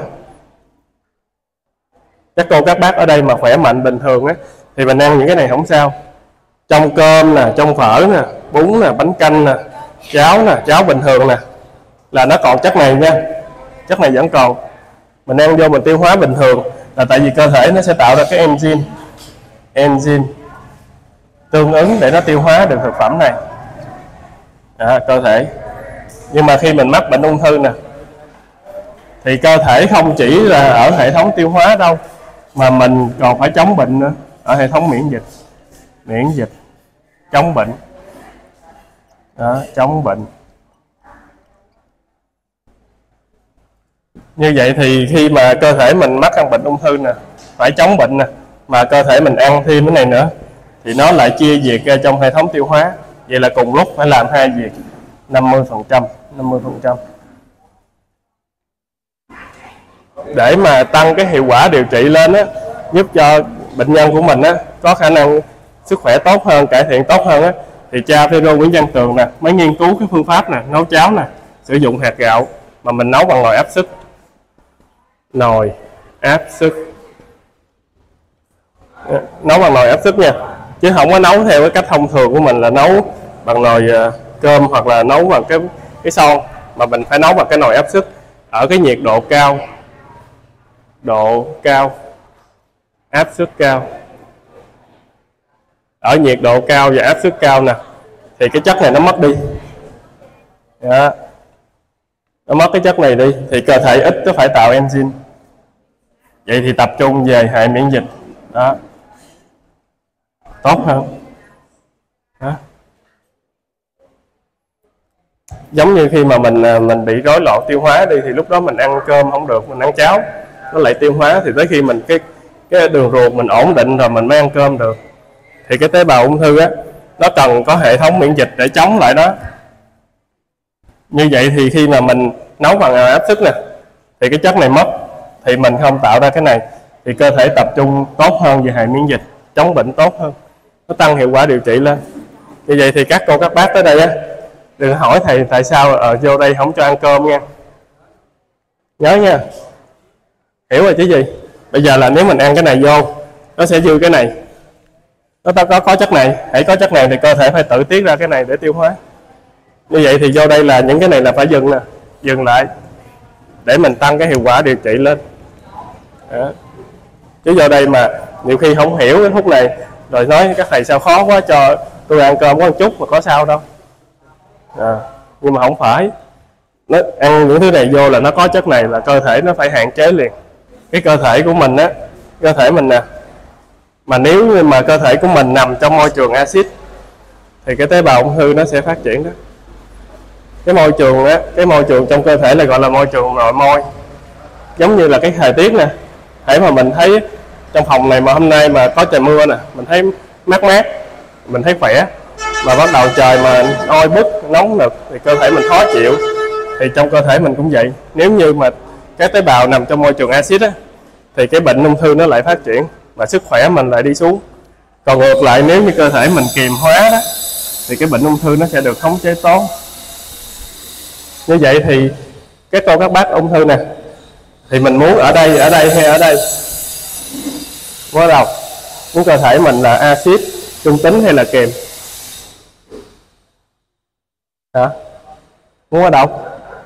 các cô các bác ở đây mà khỏe mạnh bình thường á, thì mình ăn những cái này không sao. Trong cơm nè, trong phở nè, bún nè, bánh canh nè, cháo bình thường nè, là nó còn chất này nha. Chất này vẫn còn. Mình ăn vô mình tiêu hóa bình thường, là tại vì cơ thể nó sẽ tạo ra cái enzyme tương ứng để nó tiêu hóa được thực phẩm này. Đó, cơ thể. Nhưng mà khi mình mắc bệnh ung thư nè, thì cơ thể không chỉ là ở hệ thống tiêu hóa đâu, mà mình còn phải chống bệnh nữa, ở hệ thống miễn dịch, chống bệnh. Đó, chống bệnh. Như vậy thì khi mà cơ thể mình mắc căn bệnh ung thư nè, phải chống bệnh nè, mà cơ thể mình ăn thêm cái này nữa, thì nó lại chia diệt ra trong hệ thống tiêu hóa. Vậy là cùng lúc phải làm hai việc, 50%. Để mà tăng cái hiệu quả điều trị lên á, giúp cho bệnh nhân của mình á có khả năng sức khỏe tốt hơn, cải thiện tốt hơn á, thì cha Phêrô Nguyễn Văn Tường nè mới nghiên cứu cái phương pháp nè, nấu cháo nè, sử dụng hạt gạo mà mình nấu bằng nồi áp suất. Nấu bằng nồi áp suất nha, chứ không có nấu theo cái cách thông thường của mình là nấu bằng nồi cơm hoặc là nấu bằng cái son, mà mình phải nấu bằng cái nồi áp suất ở cái nhiệt độ cao, áp suất cao. Ở nhiệt độ cao và áp suất cao nè, thì cái chất này nó mất đi. Đó. Nó mất cái chất này đi thì cơ thể ít có phải tạo enzyme. Vậy thì tập trung về hệ miễn dịch đó, tốt hơn đó. Giống như khi mà mình bị rối loạn tiêu hóa đi, thì lúc đó mình ăn cơm không được, mình ăn cháo nó lại tiêu hóa, thì tới khi mình cái đường ruột mình ổn định rồi mình mới ăn cơm được. Thì cái tế bào ung thư á, nó cần có hệ thống miễn dịch để chống lại đó. Như vậy thì khi mà mình nấu bằng áp suất nè, thì cái chất này mất, thì mình không tạo ra cái này, thì cơ thể tập trung tốt hơn về hệ miễn dịch, chống bệnh tốt hơn, nó tăng hiệu quả điều trị lên. Như vậy thì các cô các bác tới đây á, đừng hỏi thầy tại sao vô đây không cho ăn cơm nha. Nhớ nha, hiểu rồi chứ gì. Bây giờ là nếu mình ăn cái này vô nó sẽ dư cái này. Nó có chất này, hãy có chất này thì cơ thể phải tự tiết ra cái này để tiêu hóa. Như vậy thì vô đây là những cái này là phải dừng nè, dừng lại để mình tăng cái hiệu quả điều trị lên. Đó. Chứ vô đây mà nhiều khi không hiểu cái thuốc này rồi nói các thầy sao khó quá, cho tôi ăn cơm có một chút mà có sao đâu. Nhưng mà không phải, nó ăn những thứ này vô là nó có chất này là cơ thể nó phải hạn chế liền. Cái cơ thể của mình á, cơ thể mình nè, mà nếu như mà cơ thể của mình nằm trong môi trường axit thì cái tế bào ung thư nó sẽ phát triển đó. Cái môi trường á, cái môi trường trong cơ thể là gọi là môi trường nội môi. Giống như là cái thời tiết nè, hãy mà mình thấy trong phòng này mà hôm nay mà có trời mưa nè, mình thấy mát mát, mình thấy khỏe. Mà bắt đầu trời mà oi bức, nóng nực thì cơ thể mình khó chịu. Thì trong cơ thể mình cũng vậy. Nếu như mà cái tế bào nằm trong môi trường axit á, thì cái bệnh ung thư nó lại phát triển và sức khỏe mình lại đi xuống. Còn ngược lại, nếu như cơ thể mình kiềm hóa đó thì cái bệnh ung thư nó sẽ được khống chế tốt. Như vậy thì các cô các bác ung thư nè, thì mình muốn ở đây hay ở đây? Muốn ở đâu? Muốn cơ thể mình là axit trung tính hay là kiềm? Hả? Muốn ở đâu?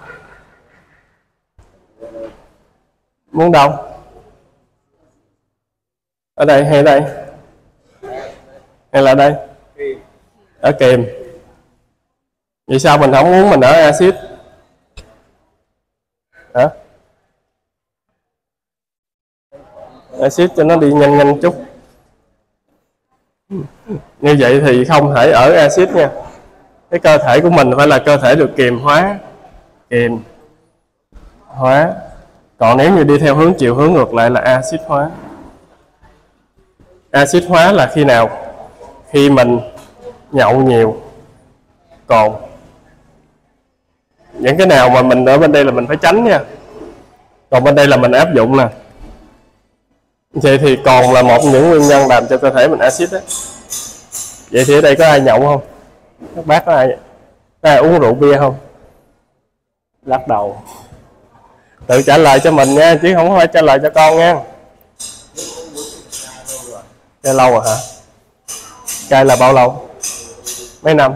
Muốn đâu? Ở đây hay ở đây? Hay là ở đây? Ở kiềm. Vì sao mình không muốn mình ở axit? Hả? Axit cho nó đi nhanh nhanh chút. Như vậy thì không thể ở axit nha. Cái cơ thể của mình phải là cơ thể được kiềm hóa. Kiềm hóa. Còn nếu như đi theo chiều hướng ngược lại là axit hóa. Axit hóa là khi nào? Khi mình nhậu nhiều, cồn. Những cái nào mà mình ở bên đây là mình phải tránh nha. Còn bên đây là mình áp dụng nè. Vậy thì cồn là một trong những nguyên nhân làm cho cơ thể mình axit đó. Vậy thì ở đây có ai nhậu không? Các bác có ai uống rượu bia không? Lắc đầu. Tự trả lời cho mình nha, chứ không phải trả lời cho con nha. Cai lâu rồi hả? Cai là bao lâu? Mấy năm?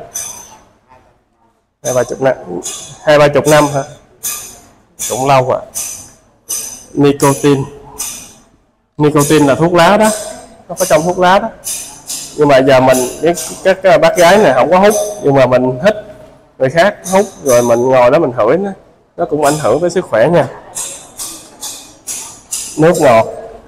20-30 năm. 20-30 năm hả? Cũng lâu rồi. Nicotine là thuốc lá đó, nó có trong thuốc lá đó. Nhưng mà giờ mình các bác gái này không có hút, nhưng mà mình hít, người khác hút rồi mình ngồi đó mình hửi nó cũng ảnh hưởng tới sức khỏe nha. Nước ngọt,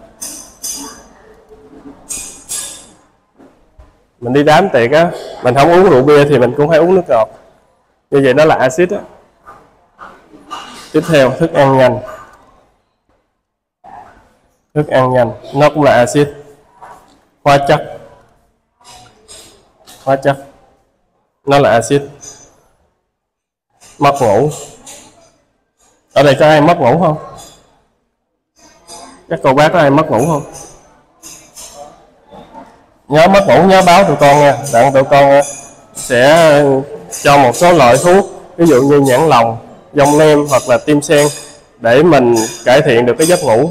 mình đi đám tiệc á, mình không uống rượu bia thì mình cũng phải uống nước ngọt. Như vậy đó là axit á. Tiếp theo, thức ăn nhanh. Thức ăn nhanh nó cũng là axit. Hóa chất nó là axit. Mất ngủ. Ở đây có ai mất ngủ không? Các cô bác có ai mất ngủ không? Nhớ mất ngủ nhớ báo tụi con nha. Đặng tụi con sẽ cho một số loại thuốc, ví dụ như nhãn lòng, dông nem hoặc là tim sen, để mình cải thiện được cái giấc ngủ.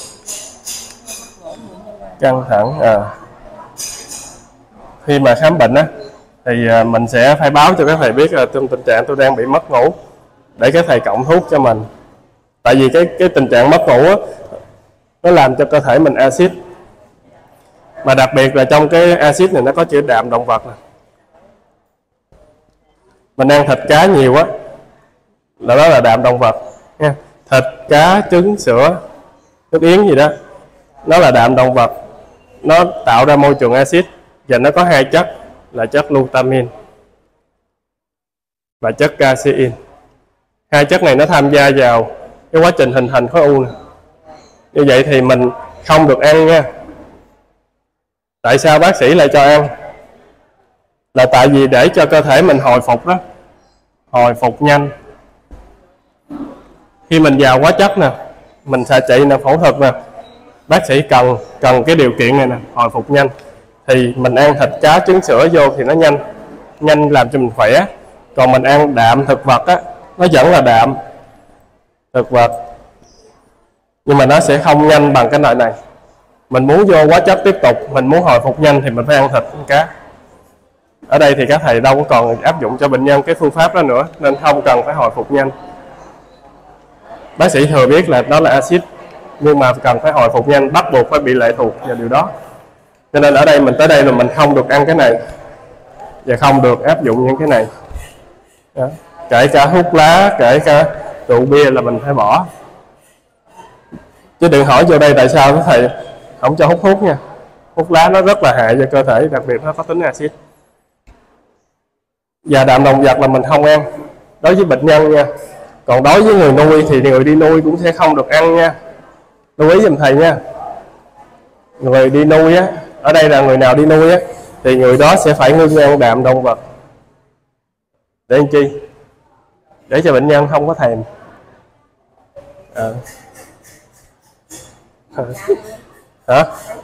Căng thẳng. Khi mà khám bệnh á thì mình sẽ phải báo cho các thầy biết là trong tình trạng tôi đang bị mất ngủ, để các thầy cộng thuốc cho mình. Tại vì cái tình trạng mất ngủ á, nó làm cho cơ thể mình axit. Mà đặc biệt là trong cái axit này nó có chứa đạm động vật nè. Mình ăn thịt cá nhiều á là đó là đạm động vật nha. Thịt, cá, trứng, sữa, nước yến gì đó, nó là đạm động vật. Nó tạo ra môi trường axit. Và nó có hai chất là chất glutamine và chất casein. Hai chất này nó tham gia vào cái quá trình hình thành khối u này. Như vậy thì mình không được ăn nha. Tại sao bác sĩ lại cho ăn? Là tại vì để cho cơ thể mình hồi phục đó, hồi phục nhanh. Khi mình vào hóa chất nè, mình xạ trị nè, phẫu thuật nè, bác sĩ cần cái điều kiện này nè, hồi phục nhanh. Thì mình ăn thịt, cá, trứng, sữa vô thì nó nhanh làm cho mình khỏe. Còn mình ăn đạm thực vật á, nó vẫn là đạm thực vật, nhưng mà nó sẽ không nhanh bằng cái loại này. Mình muốn vô hóa chất tiếp tục, mình muốn hồi phục nhanh thì mình phải ăn thịt ăn cá. Ở đây thì các thầy đâu có còn áp dụng cho bệnh nhân cái phương pháp đó nữa, nên không cần phải hồi phục nhanh. Bác sĩ thừa biết là đó là axit, nhưng mà cần phải hồi phục nhanh, bắt buộc phải bị lệ thuộc vào điều đó. Cho nên ở đây mình tới đây là mình không được ăn cái này và không được áp dụng những cái này đó. Kể cả hút lá, kể cả rượu bia là mình phải bỏ. Chứ đừng hỏi vô đây tại sao các thầy không cho hút thuốc nha. Hút lá nó rất là hại cho cơ thể, đặc biệt nó có tính axit. Và đạm động vật là mình không ăn đối với bệnh nhân nha. Còn đối với người nuôi thì người đi nuôi cũng sẽ không được ăn nha. Lưu ý giùm thầy nha. Người đi nuôi á, ở đây là người nào đi nuôi á, thì người đó sẽ phải ngưng ăn đạm động vật. Để làm chi? Để cho bệnh nhân không có thèm. Hả?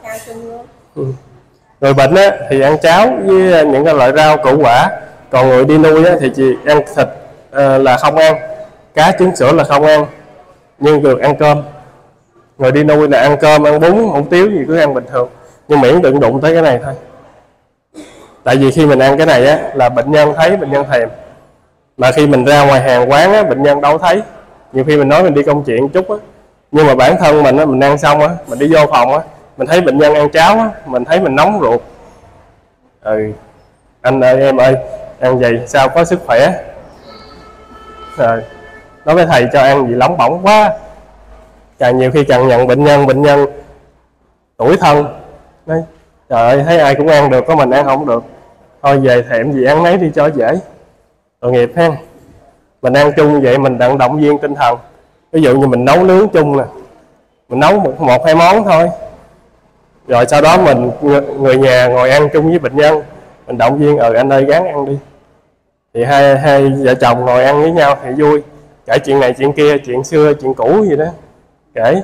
Người bệnh á, thì ăn cháo với những cái loại rau củ quả. Còn người đi nuôi á, thì chỉ ăn thịt là không ăn, cá trứng sữa là không ăn, nhưng được ăn cơm. Người đi nuôi là ăn cơm, ăn bún, hủ tiếu gì cứ ăn bình thường, nhưng miễn đừng đụng tới cái này thôi. Tại vì khi mình ăn cái này á, là bệnh nhân thấy, bệnh nhân thèm. Mà khi mình ra ngoài hàng quán á, bệnh nhân đâu thấy. Nhiều khi mình nói mình đi công chuyện chút á, nhưng mà bản thân mình á, mình ăn xong á, mình đi vô phòng á, mình thấy bệnh nhân ăn cháo á, mình thấy mình nóng ruột. Anh ơi, em ơi, ăn gì sao có sức khỏe. Rồi nói với thầy cho ăn gì nóng bỏng quá. Càng nhiều khi càng nhận bệnh nhân tủi thân. Đấy, trời ơi, thấy ai cũng ăn được, có mình ăn không được. Thôi về thèm gì ăn nấy đi cho dễ. Tội nghiệp ha. Mình ăn chung vậy mình đặng động viên tinh thần. Ví dụ như mình nấu nướng chung nè, mình nấu một hai món thôi, rồi sau đó mình người nhà ngồi ăn chung với bệnh nhân, mình động viên anh ơi gắng ăn đi. Thì hai vợ chồng ngồi ăn với nhau thì vui, kể chuyện này chuyện kia, chuyện xưa chuyện cũ gì đó kể.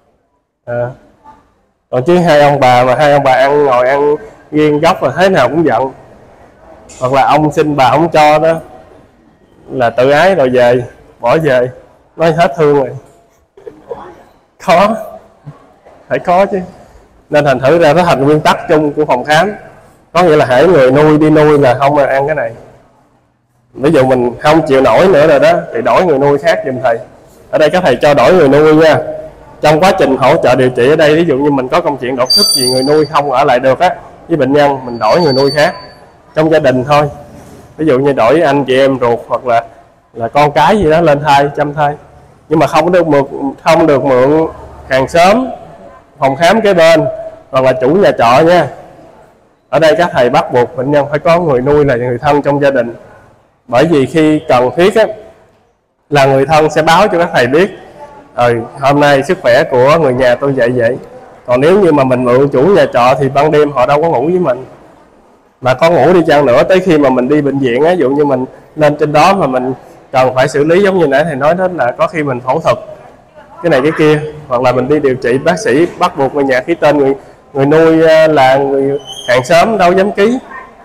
Còn chứ hai ông bà ăn ngồi ăn riêng góc là thế nào cũng giận, hoặc là ông xin bà không cho đó là tự ái rồi về, bỏ về, nói hết thương rồi. Khó, phải có chứ. Nên thành thử ra nó thành nguyên tắc chung của phòng khám, có nghĩa là hễ người nuôi đi nuôi là không mà ăn cái này. Ví dụ mình không chịu nổi nữa rồi đó thì đổi người nuôi khác giùm thầy. Ở đây các thầy cho đổi người nuôi nha. Trong quá trình hỗ trợ điều trị ở đây, ví dụ như mình có công chuyện đột xuất gì người nuôi không ở lại được á với bệnh nhân, mình đổi người nuôi khác trong gia đình thôi. Ví dụ như đổi anh chị em ruột hoặc là con cái gì đó lên thai, chăm thai. Nhưng mà không được mượn hàng xóm, phòng khám kế bên hoặc là chủ nhà trọ nha. Ở đây các thầy bắt buộc bệnh nhân phải có người nuôi là người thân trong gia đình. Bởi vì khi cần thiết á, là người thân sẽ báo cho các thầy biết hôm nay sức khỏe của người nhà tôi vậy. Còn nếu như mà mình mượn chủ nhà trọ thì ban đêm họ đâu có ngủ với mình. Mà có ngủ đi chăng nữa, tới khi mà mình đi bệnh viện á, ví dụ như mình lên trên đó mà mình cần phải xử lý, giống như nãy thầy nói đến là có khi mình phẫu thuật cái này cái kia, hoặc là mình đi điều trị, bác sĩ bắt buộc người nhà ký tên người nuôi là người hàng xóm đâu dám ký.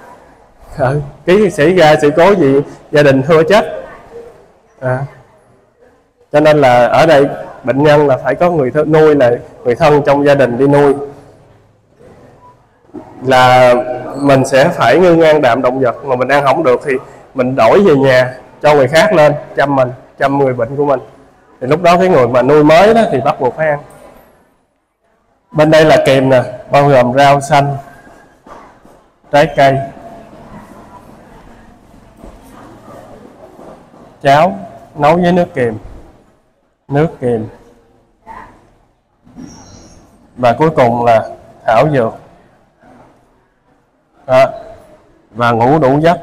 Ký xảy ra sự cố gì gia đình thua chết. Cho nên là ở đây bệnh nhân là phải có người nuôi là người thân trong gia đình đi nuôi, là mình sẽ phải ngưng ăn đạm động vật. Mà mình ăn không được thì mình đổi về nhà cho người khác lên chăm mình, chăm người bệnh của mình. Thì lúc đó cái người mà nuôi mới đó thì bắt buộc phải ăn. Bên đây là kèm nè, bao gồm rau xanh, trái cây, cháo nấu với nước kiềm, và cuối cùng là thảo dược đó. Và ngủ đủ giấc.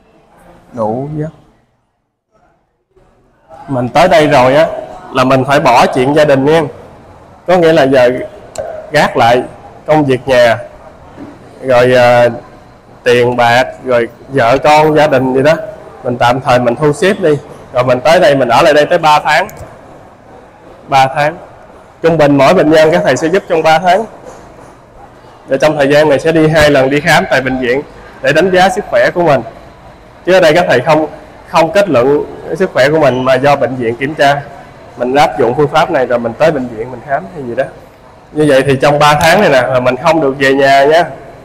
Mình tới đây rồi á là mình phải bỏ chuyện gia đình nha. Có nghĩa là giờ gác lại công việc nhà, rồi tiền bạc, rồi vợ con gia đình gì đó, mình tạm thời mình thu xếp đi. Rồi mình tới đây, mình ở lại đây tới 3 tháng. 3 tháng trung bình mỗi bệnh nhân các thầy sẽ giúp trong 3 tháng. Và trong thời gian này sẽ đi 2 lần đi khám tại bệnh viện để đánh giá sức khỏe của mình. Chứ ở đây các thầy không kết luận sức khỏe của mình mà do bệnh viện kiểm tra. Mình áp dụng phương pháp này rồi mình tới bệnh viện mình khám hay gì đó. Như vậy thì trong 3 tháng này nè là mình không được về nhà nhé.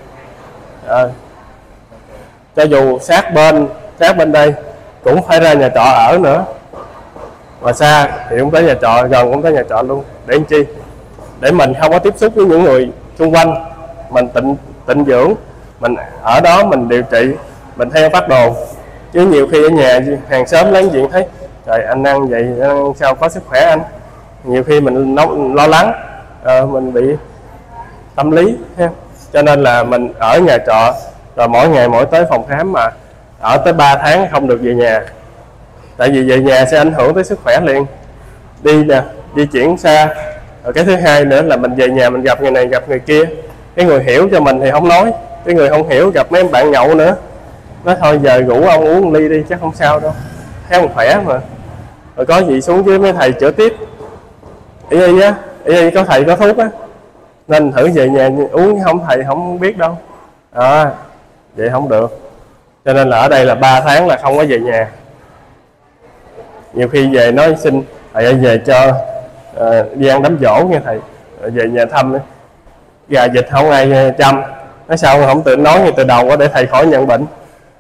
Cho dù sát bên đây cũng phải ra nhà trọ ở nữa, mà xa thì cũng tới nhà trọ, gần cũng tới nhà trọ luôn. Để làm chi? Để mình không có tiếp xúc với những người xung quanh, mình tịnh dưỡng, mình ở đó mình điều trị, mình theo phác đồ. Chứ nhiều khi ở nhà hàng xóm láng giềng thấy trời anh ăn vậy ăn sao có sức khỏe anh, nhiều khi mình lo lắng, mình bị tâm lý ha. Cho nên là mình ở nhà trọ, rồi mỗi ngày mỗi tới phòng khám mà ở tới 3 tháng không được về nhà. Tại vì về nhà sẽ ảnh hưởng tới sức khỏe liền, đi nè, di chuyển xa. Rồi cái thứ hai nữa là mình về nhà mình gặp người này gặp người kia, cái người hiểu cho mình thì không nói, cái người không hiểu gặp mấy em bạn nhậu nữa, nói thôi giờ rủ ông uống ly đi chắc không sao đâu, thấy ông khỏe mà. Rồi có gì xuống với mấy thầy chữa tiếp, ý á, ý có thầy có thuốc á, nên thử về nhà uống, không thầy không biết đâu. Vậy không được. Cho nên là ở đây là 3 tháng là không có về nhà. Nhiều khi về nói xin thầy ơi về cho đi ăn đám giỗ nha thầy, về nhà thăm gà vịt không ai chăm. Nói sao không tự nói ngay từ đầu để thầy khỏi nhận bệnh.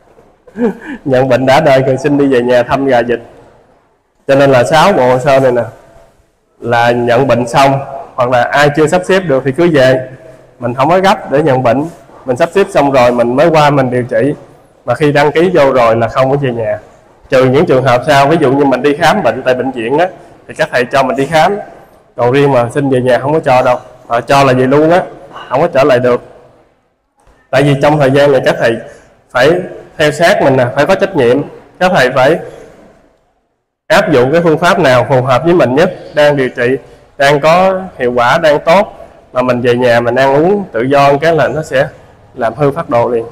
Nhận bệnh đã đời rồi xin đi về nhà thăm gà vịt. Cho nên là 6 bộ hồ sơ này nè là nhận bệnh xong, hoặc là ai chưa sắp xếp được thì cứ về, mình không có gấp để nhận bệnh, mình sắp xếp xong rồi mình mới qua mình điều trị. Mà khi đăng ký vô rồi là không có về nhà, trừ những trường hợp sau, ví dụ như mình đi khám bệnh tại bệnh viện á thì các thầy cho mình đi khám, còn riêng mà xin về nhà không có cho đâu. Cho là về luôn á, không có trở lại được. Tại vì trong thời gian này các thầy phải theo sát mình nè, phải có trách nhiệm, các thầy phải áp dụng cái phương pháp nào phù hợp với mình nhất, đang điều trị, đang có hiệu quả, đang tốt, mà mình về nhà mình ăn uống tự do cái là nó sẽ làm hư phác đồ liền.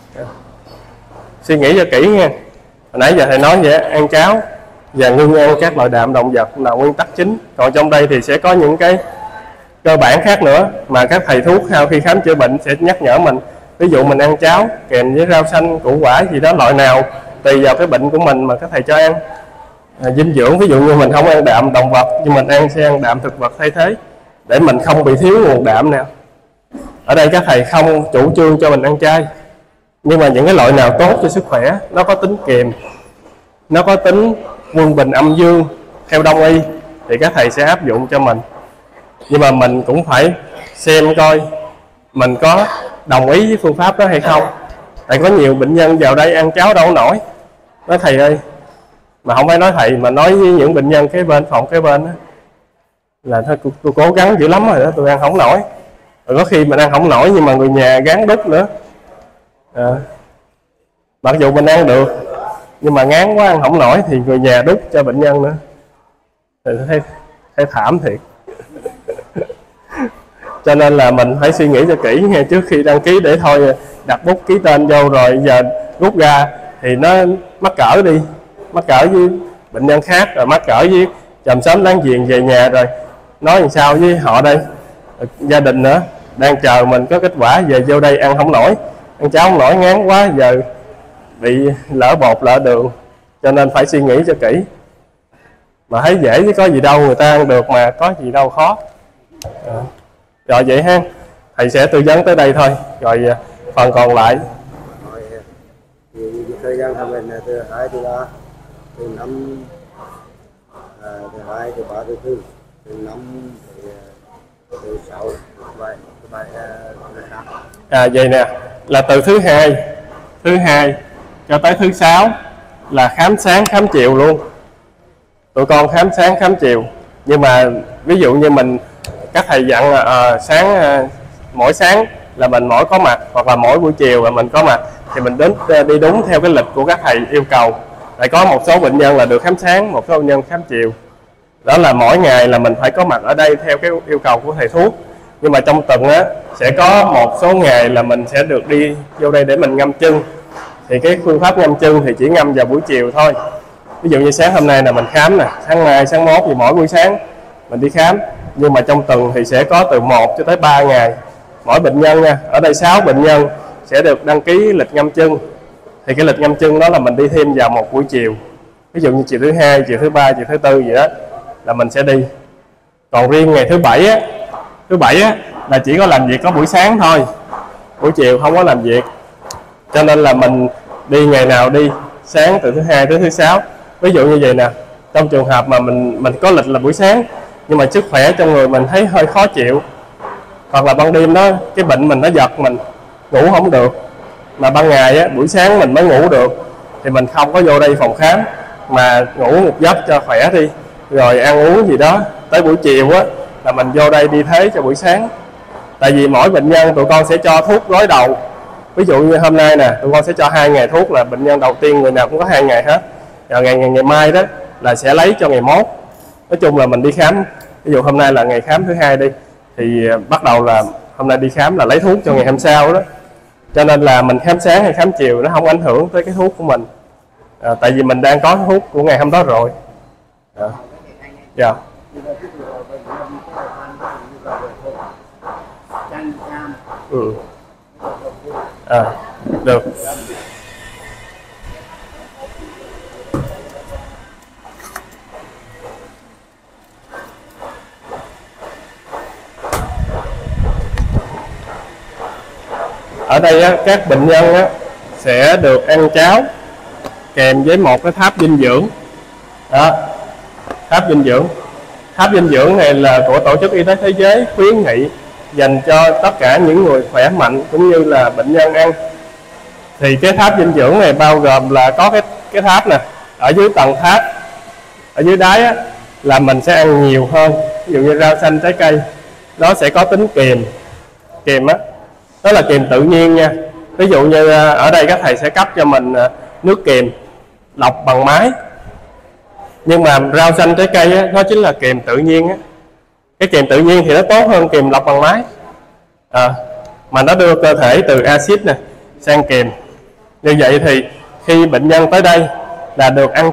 Suy nghĩ cho kỹ nha. Hồi nãy giờ thầy nói vậy, ăn cháo và ngưng ăn các loại đạm động vật là nguyên tắc chính. Còn trong đây thì sẽ có những cái cơ bản khác nữa mà các thầy thuốc sau khi khám chữa bệnh sẽ nhắc nhở mình. Ví dụ mình ăn cháo kèm với rau xanh, củ quả gì đó loại nào tùy vào cái bệnh của mình mà các thầy cho ăn. Dinh dưỡng, ví dụ như mình không ăn đạm động vật nhưng mình sẽ ăn đạm thực vật thay thế để mình không bị thiếu nguồn đạm nào. Ở đây các thầy không chủ trương cho mình ăn chay, nhưng mà những cái loại nào tốt cho sức khỏe, nó có tính kiềm, nó có tính quân bình âm dương theo đông y thì các thầy sẽ áp dụng cho mình. Nhưng mà mình cũng phải xem coi mình có đồng ý với phương pháp đó hay không. Tại có nhiều bệnh nhân vào đây ăn cháo đâu nổi, nói thầy ơi, mà không phải nói thầy mà nói với những bệnh nhân kế bên, phòng kế bên đó, là thôi tôi cố gắng dữ lắm rồi đó, tôi ăn không nổi. Rồi có khi mình ăn không nổi nhưng mà người nhà gán đút nữa. Mặc dù mình ăn được nhưng mà ngán quá ăn không nổi thì người nhà đút cho bệnh nhân nữa, thì thấy thảm thiệt. Cho nên là mình phải suy nghĩ cho kỹ ngay trước khi đăng ký, để thôi đặt bút ký tên vô rồi giờ rút ra thì nó mắc cỡ đi, mắc cỡ với bệnh nhân khác, rồi mắc cỡ với chòm xóm láng giềng về nhà rồi nói làm sao với họ đây. Gia đình nữa đang chờ mình có kết quả, về vô đây ăn không nổi, ăn cháo không nổi, ngán quá, giờ bị lỡ bột lỡ đường. Cho nên phải suy nghĩ cho kỹ. Mà thấy dễ chứ có gì đâu, người ta ăn được mà, có gì đâu khó. Rồi vậy ha, thầy sẽ tư vấn tới đây thôi, rồi phần còn lại thời gian thăm bệnh là từ 2 từ 3, từ 5 từ 2 từ 3 từ 4, từ 5 từ 6 vậy vậy nè, là từ thứ hai cho tới thứ 6 là khám sáng khám chiều luôn. Tụi con khám sáng khám chiều, nhưng mà ví dụ như các thầy dặn là mỗi sáng là mình mỗi có mặt, hoặc là mỗi buổi chiều là mình có mặt, thì mình đi đúng theo cái lịch của các thầy yêu cầu. Tại có một số bệnh nhân là được khám sáng, một số bệnh nhân khám chiều. Đó là mỗi ngày là mình phải có mặt ở đây theo cái yêu cầu của thầy thuốc. Nhưng mà trong tuần á sẽ có một số ngày là mình sẽ được đi vô đây để mình ngâm chân. Thì cái phương pháp ngâm chân thì chỉ ngâm vào buổi chiều thôi. Ví dụ như sáng hôm nay là mình khám nè, sáng mai, sáng mốt thì mỗi buổi sáng mình đi khám. Nhưng mà trong tuần thì sẽ có từ 1 cho tới 3 ngày mỗi bệnh nhân nha. Ở đây 6 bệnh nhân sẽ được đăng ký lịch ngâm chân. Thì cái lịch ngâm chân đó là mình đi thêm vào một buổi chiều. Ví dụ như chiều thứ 2, chiều thứ 3, chiều thứ 4 gì đó là mình sẽ đi. Còn riêng ngày thứ 7 á, Thứ bảy á, là chỉ có làm việc có buổi sáng thôi, buổi chiều không có làm việc. Cho nên là mình đi ngày nào đi, sáng từ thứ hai tới thứ sáu. Ví dụ như vậy nè, trong trường hợp mà mình có lịch là buổi sáng nhưng mà sức khỏe trong người mình thấy hơi khó chịu, hoặc là ban đêm đó cái bệnh mình nó giật mình ngủ không được, mà ban ngày á, buổi sáng mình mới ngủ được, thì mình không có vô đây phòng khám mà ngủ một giấc cho khỏe đi, rồi ăn uống gì đó, tới buổi chiều á là mình vô đây đi thế cho buổi sáng. Tại vì mỗi bệnh nhân tụi con sẽ cho thuốc gối đầu. Ví dụ như hôm nay nè, tụi con sẽ cho 2 ngày thuốc, là bệnh nhân đầu tiên người nào cũng có 2 ngày hết. Rồi ngày mai đó là sẽ lấy cho ngày mốt. Nói chung là mình đi khám, ví dụ hôm nay là ngày khám thứ hai đi, thì bắt đầu là hôm nay đi khám là lấy thuốc cho ngày hôm sau đó. Cho nên là mình khám sáng hay khám chiều nó không ảnh hưởng tới cái thuốc của mình. Tại vì mình đang có thuốc của ngày hôm đó rồi. Dạ. Được. Ở đây á, các bệnh nhân á, sẽ được ăn cháo kèm với một cái tháp dinh dưỡng. Đó, tháp dinh dưỡng. Tháp dinh dưỡng này là của Tổ chức Y tế Thế giới khuyến nghị dành cho tất cả những người khỏe mạnh cũng như là bệnh nhân ăn. Thì cái tháp dinh dưỡng này bao gồm là có cái tháp nè, ở dưới tầng tháp, ở dưới đáy á, là mình sẽ ăn nhiều hơn. Ví dụ như rau xanh, trái cây, nó sẽ có tính kiềm. Kiềm á, đó là kiềm tự nhiên nha. Ví dụ như ở đây các thầy sẽ cấp cho mình nước kiềm lọc bằng máy. Nhưng mà rau xanh, trái cây á, nó chính là kiềm tự nhiên á. Cái kiềm tự nhiên thì nó tốt hơn kiềm lọc bằng máy. Mà nó đưa cơ thể từ axit nè sang kiềm. Như vậy thì khi bệnh nhân tới đây là được ăn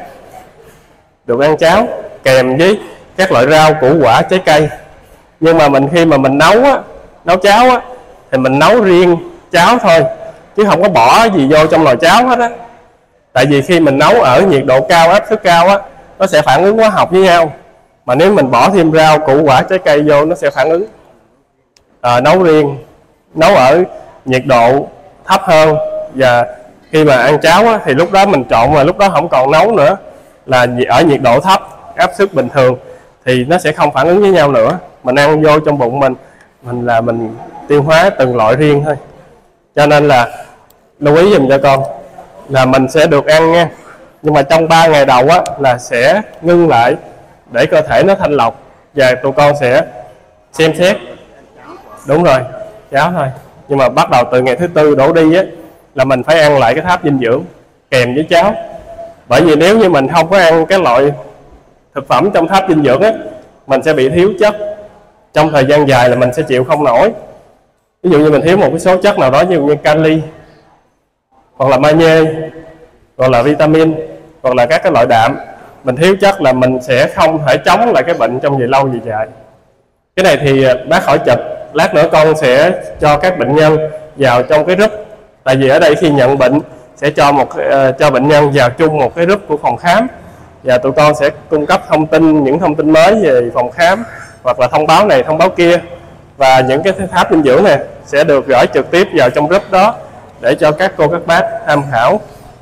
cháo kèm với các loại rau, củ quả, trái cây. Nhưng mà khi mà mình nấu cháo á, thì mình nấu riêng cháo thôi, chứ không có bỏ gì vô trong nồi cháo hết á. Tại vì khi mình nấu ở nhiệt độ cao, áp suất cao á, nó sẽ phản ứng hóa học với nhau. Mà nếu mình bỏ thêm rau, củ quả, trái cây vô, nó sẽ phản ứng. Nấu riêng, nấu ở nhiệt độ thấp hơn. Và khi mà ăn cháo á, thì lúc đó mình trộn, mà lúc đó không còn nấu nữa, là ở nhiệt độ thấp, áp suất bình thường, thì nó sẽ không phản ứng với nhau nữa. Mình ăn vô trong bụng mình tiêu hóa từng loại riêng thôi. Cho nên là lưu ý dùm cho con là mình sẽ được ăn nha, nhưng mà trong 3 ngày đầu á, là sẽ ngưng lại để cơ thể nó thanh lọc, và tụi con sẽ xem xét. Đúng rồi, cháo thôi. Nhưng mà bắt đầu từ ngày thứ 4 đổ đi á, là mình phải ăn lại cái tháp dinh dưỡng kèm với cháo. Bởi vì nếu như mình không có ăn cái loại thực phẩm trong tháp dinh dưỡng á, mình sẽ bị thiếu chất. Trong thời gian dài là mình sẽ chịu không nổi. Ví dụ như mình thiếu một cái số chất nào đó, ví dụ như kali, hoặc là magie, hoặc là vitamin, hoặc là các cái loại đạm. Mình thiếu chất là mình sẽ không thể chống lại cái bệnh trong về lâu về dài. Cái này thì bác khỏi chụp, lát nữa con sẽ cho các bệnh nhân vào trong cái group. Tại vì ở đây khi nhận bệnh sẽ cho bệnh nhân vào chung một cái group của phòng khám, và tụi con sẽ cung cấp những thông tin mới về phòng khám, hoặc là thông báo này, thông báo kia. Và những cái tháp dinh dưỡng này sẽ được gửi trực tiếp vào trong group đó để cho các cô, các bác tham khảo.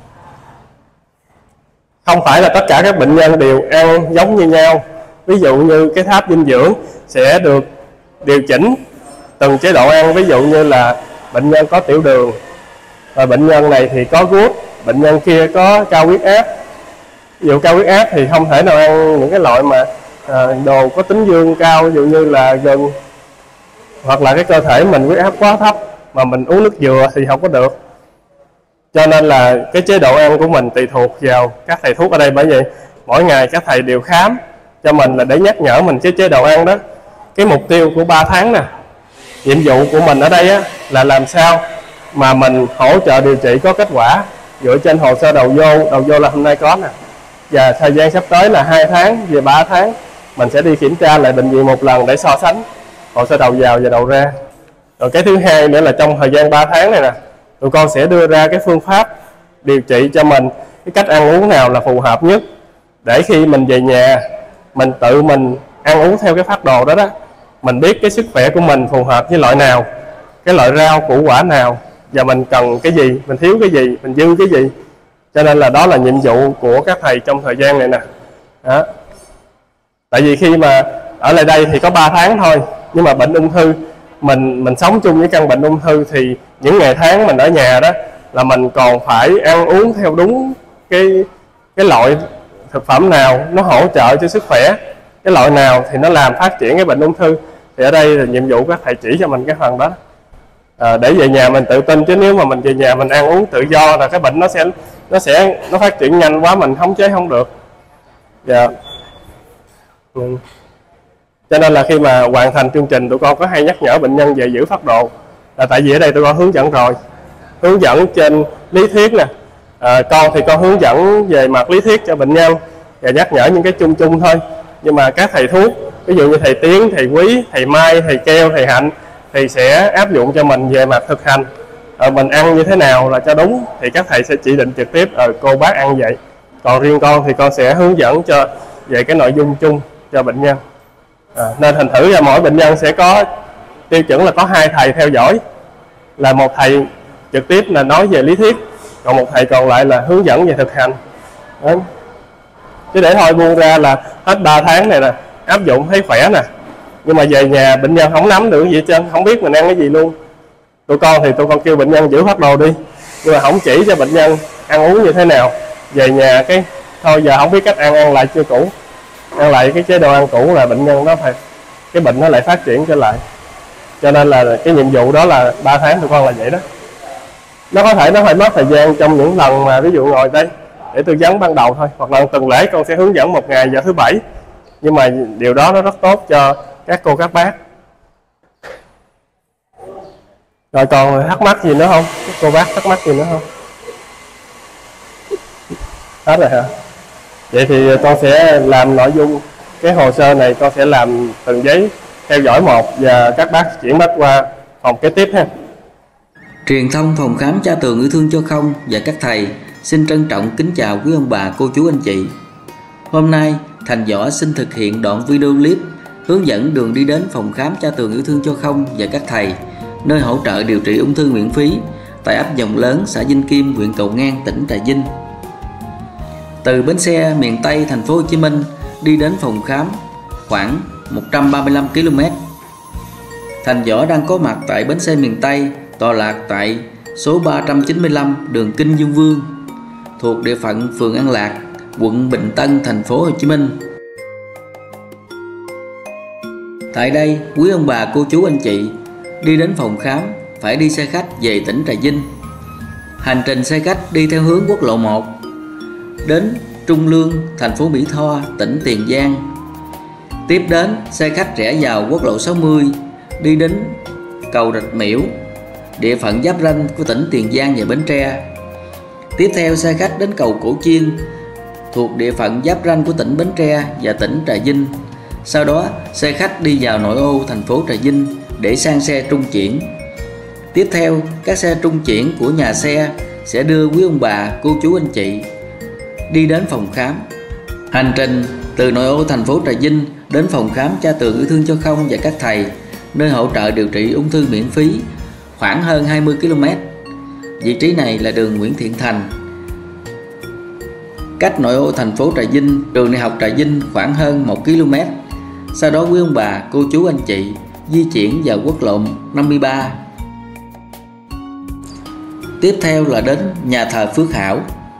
Không phải là tất cả các bệnh nhân đều ăn giống như nhau. Ví dụ như cái tháp dinh dưỡng sẽ được điều chỉnh từng chế độ ăn. Ví dụ như là bệnh nhân có tiểu đường, và bệnh nhân này thì có gút, bệnh nhân kia có cao huyết áp. Ví dụ cao huyết áp thì không thể nào ăn những cái loại mà đồ có tính dương cao, ví dụ như là gừng, hoặc là cái cơ thể mình huyết áp quá thấp mà mình uống nước dừa thì không có được. Cho nên là cái chế độ ăn của mình tùy thuộc vào các thầy thuốc ở đây. Bởi vậy mỗi ngày các thầy đều khám cho mình là để nhắc nhở mình cái chế độ ăn đó. Cái mục tiêu của 3 tháng nè, nhiệm vụ của mình ở đây á, là làm sao mà mình hỗ trợ điều trị có kết quả dựa trên hồ sơ đầu vô là hôm nay có nè, và thời gian sắp tới là 2 tháng về 3 tháng mình sẽ đi kiểm tra lại bệnh viện một lần để so sánh hồ sơ đầu vào và đầu ra. Rồi cái thứ hai nữa là trong thời gian 3 tháng này nè, tụi con sẽ đưa ra cái phương pháp điều trị cho mình, cái cách ăn uống nào là phù hợp nhất, để khi mình về nhà mình tự mình ăn uống theo cái phác đồ đó mình biết cái sức khỏe của mình phù hợp với loại nào, cái loại rau củ quả nào, và mình cần cái gì, mình thiếu cái gì, mình dư cái gì. Cho nên là đó là nhiệm vụ của các thầy trong thời gian này nè. Đó. Tại vì khi mà ở lại đây thì có 3 tháng thôi, nhưng mà bệnh ung thư mình sống chung với căn bệnh ung thư thì những ngày tháng mình ở nhà đó là mình còn phải ăn uống theo đúng cái loại thực phẩm nào nó hỗ trợ cho sức khỏe, cái loại nào thì nó làm phát triển cái bệnh ung thư. Thì ở đây là nhiệm vụ các thầy chỉ cho mình cái phần đó, để về nhà mình tự tin. Chứ nếu mà mình về nhà mình ăn uống tự do là cái bệnh nó phát triển nhanh quá, mình khống chế không được. Dạ. Cho nên là khi mà hoàn thành chương trình, tụi con có hay nhắc nhở bệnh nhân về giữ phác độ, là tại vì ở đây tụi con hướng dẫn rồi, hướng dẫn trên lý thuyết nè. Con thì con hướng dẫn về mặt lý thuyết cho bệnh nhân và nhắc nhở những cái chung chung thôi. Nhưng mà các thầy thuốc, ví dụ như thầy Tiến, thầy Quý, thầy Mai, thầy Keo, thầy Hạnh thì sẽ áp dụng cho mình về mặt thực hành. Mình ăn như thế nào là cho đúng thì các thầy sẽ chỉ định trực tiếp cô bác ăn vậy. Còn riêng con thì con sẽ hướng dẫn cho về cái nội dung chung cho bệnh nhân. Nên thành thử ra mỗi bệnh nhân sẽ có tiêu chuẩn là có 2 thầy theo dõi, là một thầy trực tiếp là nói về lý thuyết, còn một thầy còn lại là hướng dẫn về thực hành. Đó. Chứ để thôi buông ra là hết 3 tháng này nè, áp dụng thấy khỏe nè, nhưng mà về nhà bệnh nhân không nắm được gì hết trơn, không biết mình ăn cái gì luôn. Tụi con kêu bệnh nhân giữ phác đồ đi, nhưng mà không chỉ cho bệnh nhân ăn uống như thế nào. Về nhà cái thôi giờ không biết cách ăn lại chưa cũ, ăn lại cái chế độ ăn cũ là bệnh nhân cái bệnh nó lại phát triển trở lại. Cho nên là cái nhiệm vụ đó là 3 tháng tụi con là vậy đó. Nó có thể nó phải mất thời gian trong những lần mà ví dụ ngồi đây để tư vấn ban đầu thôi, hoặc là tuần lễ con sẽ hướng dẫn một ngày vào thứ Bảy, nhưng mà điều đó nó rất tốt cho các cô các bác. Rồi còn thắc mắc gì nữa không? Các cô bác thắc mắc gì nữa không? Hết rồi hả? Vậy thì con sẽ làm nội dung cái hồ sơ này, con sẽ làm từng giấy theo dõi một, và các bác chuyển bắt qua phòng kế tiếp ha. Truyền thông phòng khám Cha Tường Yêu Thương Cho Không và các thầy xin trân trọng kính chào quý ông bà, cô chú, anh chị. Hôm nay Thành Võ xin thực hiện đoạn video clip hướng dẫn đường đi đến phòng khám Cha Tường Yêu Thương Cho Không và các thầy, nơi hỗ trợ điều trị ung thư miễn phí tại ấp Dòng Lớn, xã Vinh Kim, huyện Cầu Ngang, tỉnh Trà Vinh. Từ bến xe miền Tây thành phố Hồ Chí Minh đi đến phòng khám khoảng 135 km. Thành Võ đang có mặt tại bến xe miền Tây, tọa lạc tại số 395 đường Kinh Dương Vương, thuộc địa phận phường An Lạc, quận Bình Tân, thành phố Hồ Chí Minh. Tại đây, quý ông bà, cô chú, anh chị đi đến phòng khám phải đi xe khách về tỉnh Trà Vinh. Hành trình xe khách đi theo hướng quốc lộ 1 đến Trung Lương, thành phố Mỹ Tho, tỉnh Tiền Giang. Tiếp đến xe khách rẽ vào quốc lộ 60 đi đến cầu Rạch Miễu, địa phận giáp ranh của tỉnh Tiền Giang và Bến Tre. Tiếp theo xe khách đến cầu Cổ Chiên, thuộc địa phận giáp ranh của tỉnh Bến Tre và tỉnh Trà Vinh. Sau đó xe khách đi vào nội ô thành phố Trà Vinh để sang xe trung chuyển. Tiếp theo các xe trung chuyển của nhà xe sẽ đưa quý ông bà, cô chú, anh chị đi đến phòng khám. Hành trình từ nội ô thành phố Trà Vinh đến phòng khám Cha Tường Yêu Thương Cho Không và các thầy, nơi hỗ trợ điều trị ung thư miễn phí, khoảng hơn 20 km. Vị trí này là đường Nguyễn Thiện Thành, cách nội ô thành phố Trà Vinh, trường đại học Trà Vinh khoảng hơn 1 km. Sau đó quý ông bà, cô chú, anh chị di chuyển vào quốc lộ 53. Tiếp theo là đến nhà thờ Phước Hảo.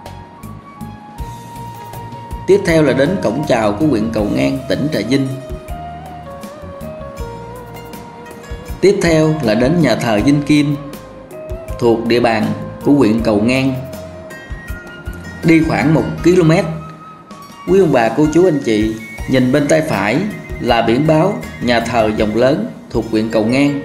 Tiếp theo là đến cổng chào của huyện Cầu Ngang, tỉnh Trà Vinh. Tiếp theo là đến nhà thờ Vinh Kim, thuộc địa bàn của huyện Cầu Ngang. Đi khoảng 1 km, quý ông bà, cô chú, anh chị nhìn bên tay phải là biển báo nhà thờ Dòng Lớn, thuộc huyện Cầu Ngang.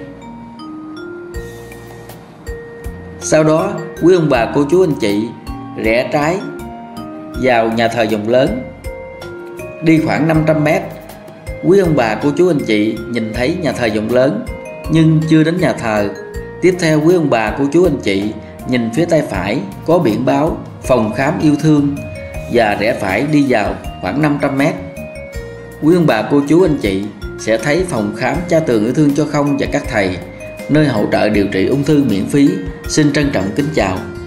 Sau đó quý ông bà, cô chú, anh chị rẽ trái vào nhà thờ Dòng Lớn. Đi khoảng 500 m, quý ông bà, cô chú, anh chị nhìn thấy nhà thờ Dòng Lớn nhưng chưa đến nhà thờ. Tiếp theo quý ông bà, cô chú, anh chị nhìn phía tay phải có biển báo phòng khám yêu thương và rẽ phải đi vào khoảng 500 m. Quý ông bà, cô chú, anh chị sẽ thấy phòng khám Cha Tường Yêu Thương Cho Không và các thầy, nơi hỗ trợ điều trị ung thư miễn phí. Xin trân trọng kính chào.